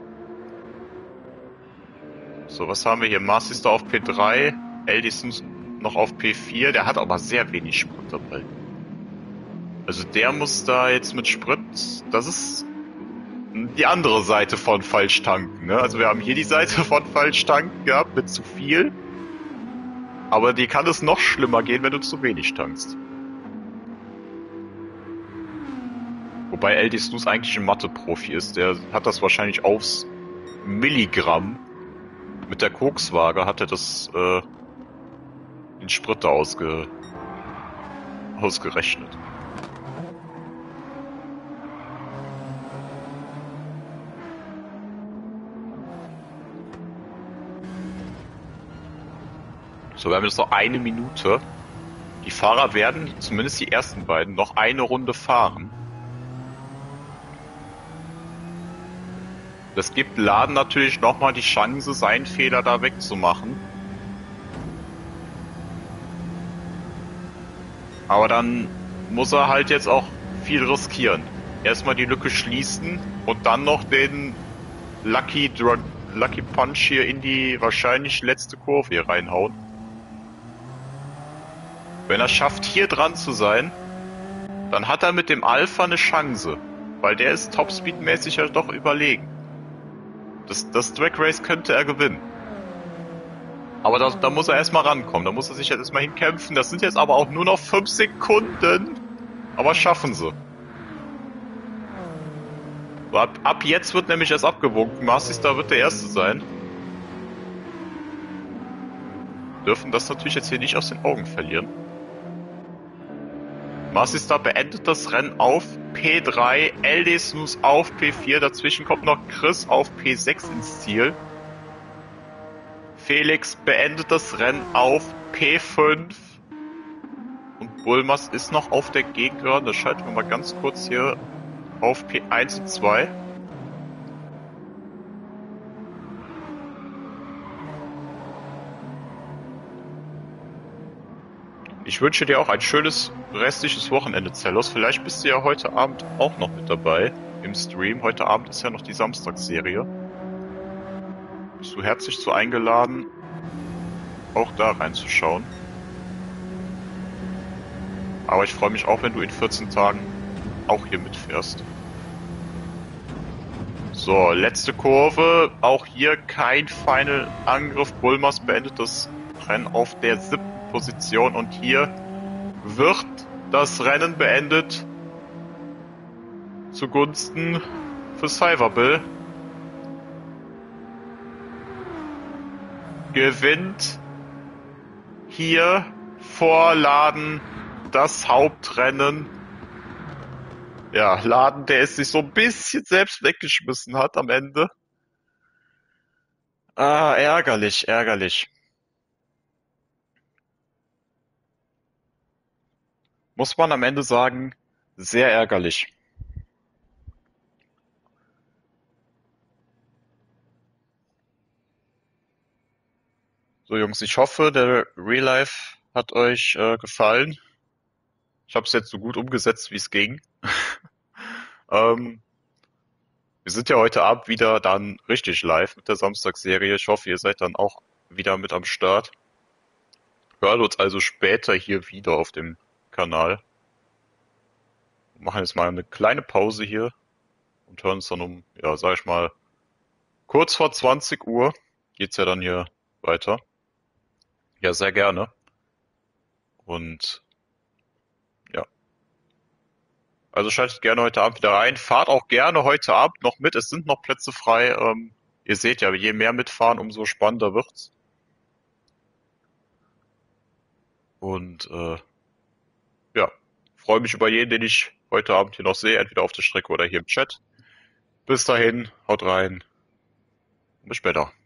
So, was haben wir hier? Marcis da auf P drei, Eldison noch auf P vier, der hat aber sehr wenig Sprit dabei. Also der muss da jetzt mit Sprit, das ist die andere Seite von falsch tanken, ne? Also wir haben hier die Seite von falsch tanken gehabt mit zu viel. Aber die kann es noch schlimmer gehen, wenn du zu wenig tankst. Wobei L D Snooze eigentlich ein Mathe-Profi ist. Der hat das wahrscheinlich aufs Milligramm. Mit der Kokswaage hat er das, äh, den Sprit da ausge, ausgerechnet. So, wir haben jetzt noch eine Minute. Die Fahrer werden, zumindest die ersten beiden, noch eine Runde fahren. Das gibt Laden natürlich nochmal die Chance, seinen Fehler da wegzumachen. Aber dann muss er halt jetzt auch viel riskieren. Erstmal die Lücke schließen und dann noch den Lucky, Dr- Lucky Punch hier in die wahrscheinlich letzte Kurve hier reinhauen. Wenn er schafft, hier dran zu sein, dann hat er mit dem Alpha eine Chance, weil der ist Topspeed-mäßig ja doch überlegen. Das, das Drag Race könnte er gewinnen. Aber da, da muss er erstmal rankommen, da muss er sich jetzt erstmal hinkämpfen. Das sind jetzt aber auch nur noch fünf Sekunden. Aber schaffen sie. So, ab, ab jetzt wird nämlich erst abgewunken. Marcy Star wird der Erste sein. Dürfen das natürlich jetzt hier nicht aus den Augen verlieren. Marcy Star beendet das Rennen auf P drei, L D Snooze auf P vier, dazwischen kommt noch Chris auf P sechs ins Ziel. Felix beendet das Rennen auf P fünf und Bulmas ist noch auf der Gegner, das schalten wir mal ganz kurz hier auf P eins und zwei. Ich wünsche dir auch ein schönes restliches Wochenende, Zellos. Vielleicht bist du ja heute Abend auch noch mit dabei im Stream. Heute Abend ist ja noch die Samstagsserie. Bist du herzlich zu eingeladen, auch da reinzuschauen. Aber ich freue mich auch, wenn du in vierzehn Tagen auch hier mitfährst. So, letzte Kurve. Auch hier kein Final-Angriff. Bulmas beendet das Rennen auf der siebten Position und hier wird das Rennen beendet zugunsten für Cyberbill. Gewinnt hier vor Laden das Hauptrennen. Ja, Laden, der es sich so ein bisschen selbst weggeschmissen hat am Ende. Ah, ärgerlich, ärgerlich. Muss man am Ende sagen, sehr ärgerlich. So Jungs, ich hoffe, der Real Life hat euch äh, gefallen. Ich habe es jetzt so gut umgesetzt, wie es ging. ähm, wir sind ja heute Abend wieder dann richtig live mit der Samstagsserie. Ich hoffe, ihr seid dann auch wieder mit am Start. Hören uns also später hier wieder auf dem Kanal. Wir machen jetzt mal eine kleine Pause hier und hören uns dann um, ja, sag ich mal, kurz vor zwanzig Uhr geht's ja dann hier weiter. Ja, sehr gerne. Und ja, also schaltet gerne heute Abend wieder rein. Fahrt auch gerne heute Abend noch mit. Es sind noch Plätze frei. Ähm, ihr seht ja, je mehr mitfahren, umso spannender wird's. Und äh, ja, freue mich über jeden, den ich heute Abend hier noch sehe, entweder auf der Strecke oder hier im Chat. Bis dahin, haut rein. Bis später.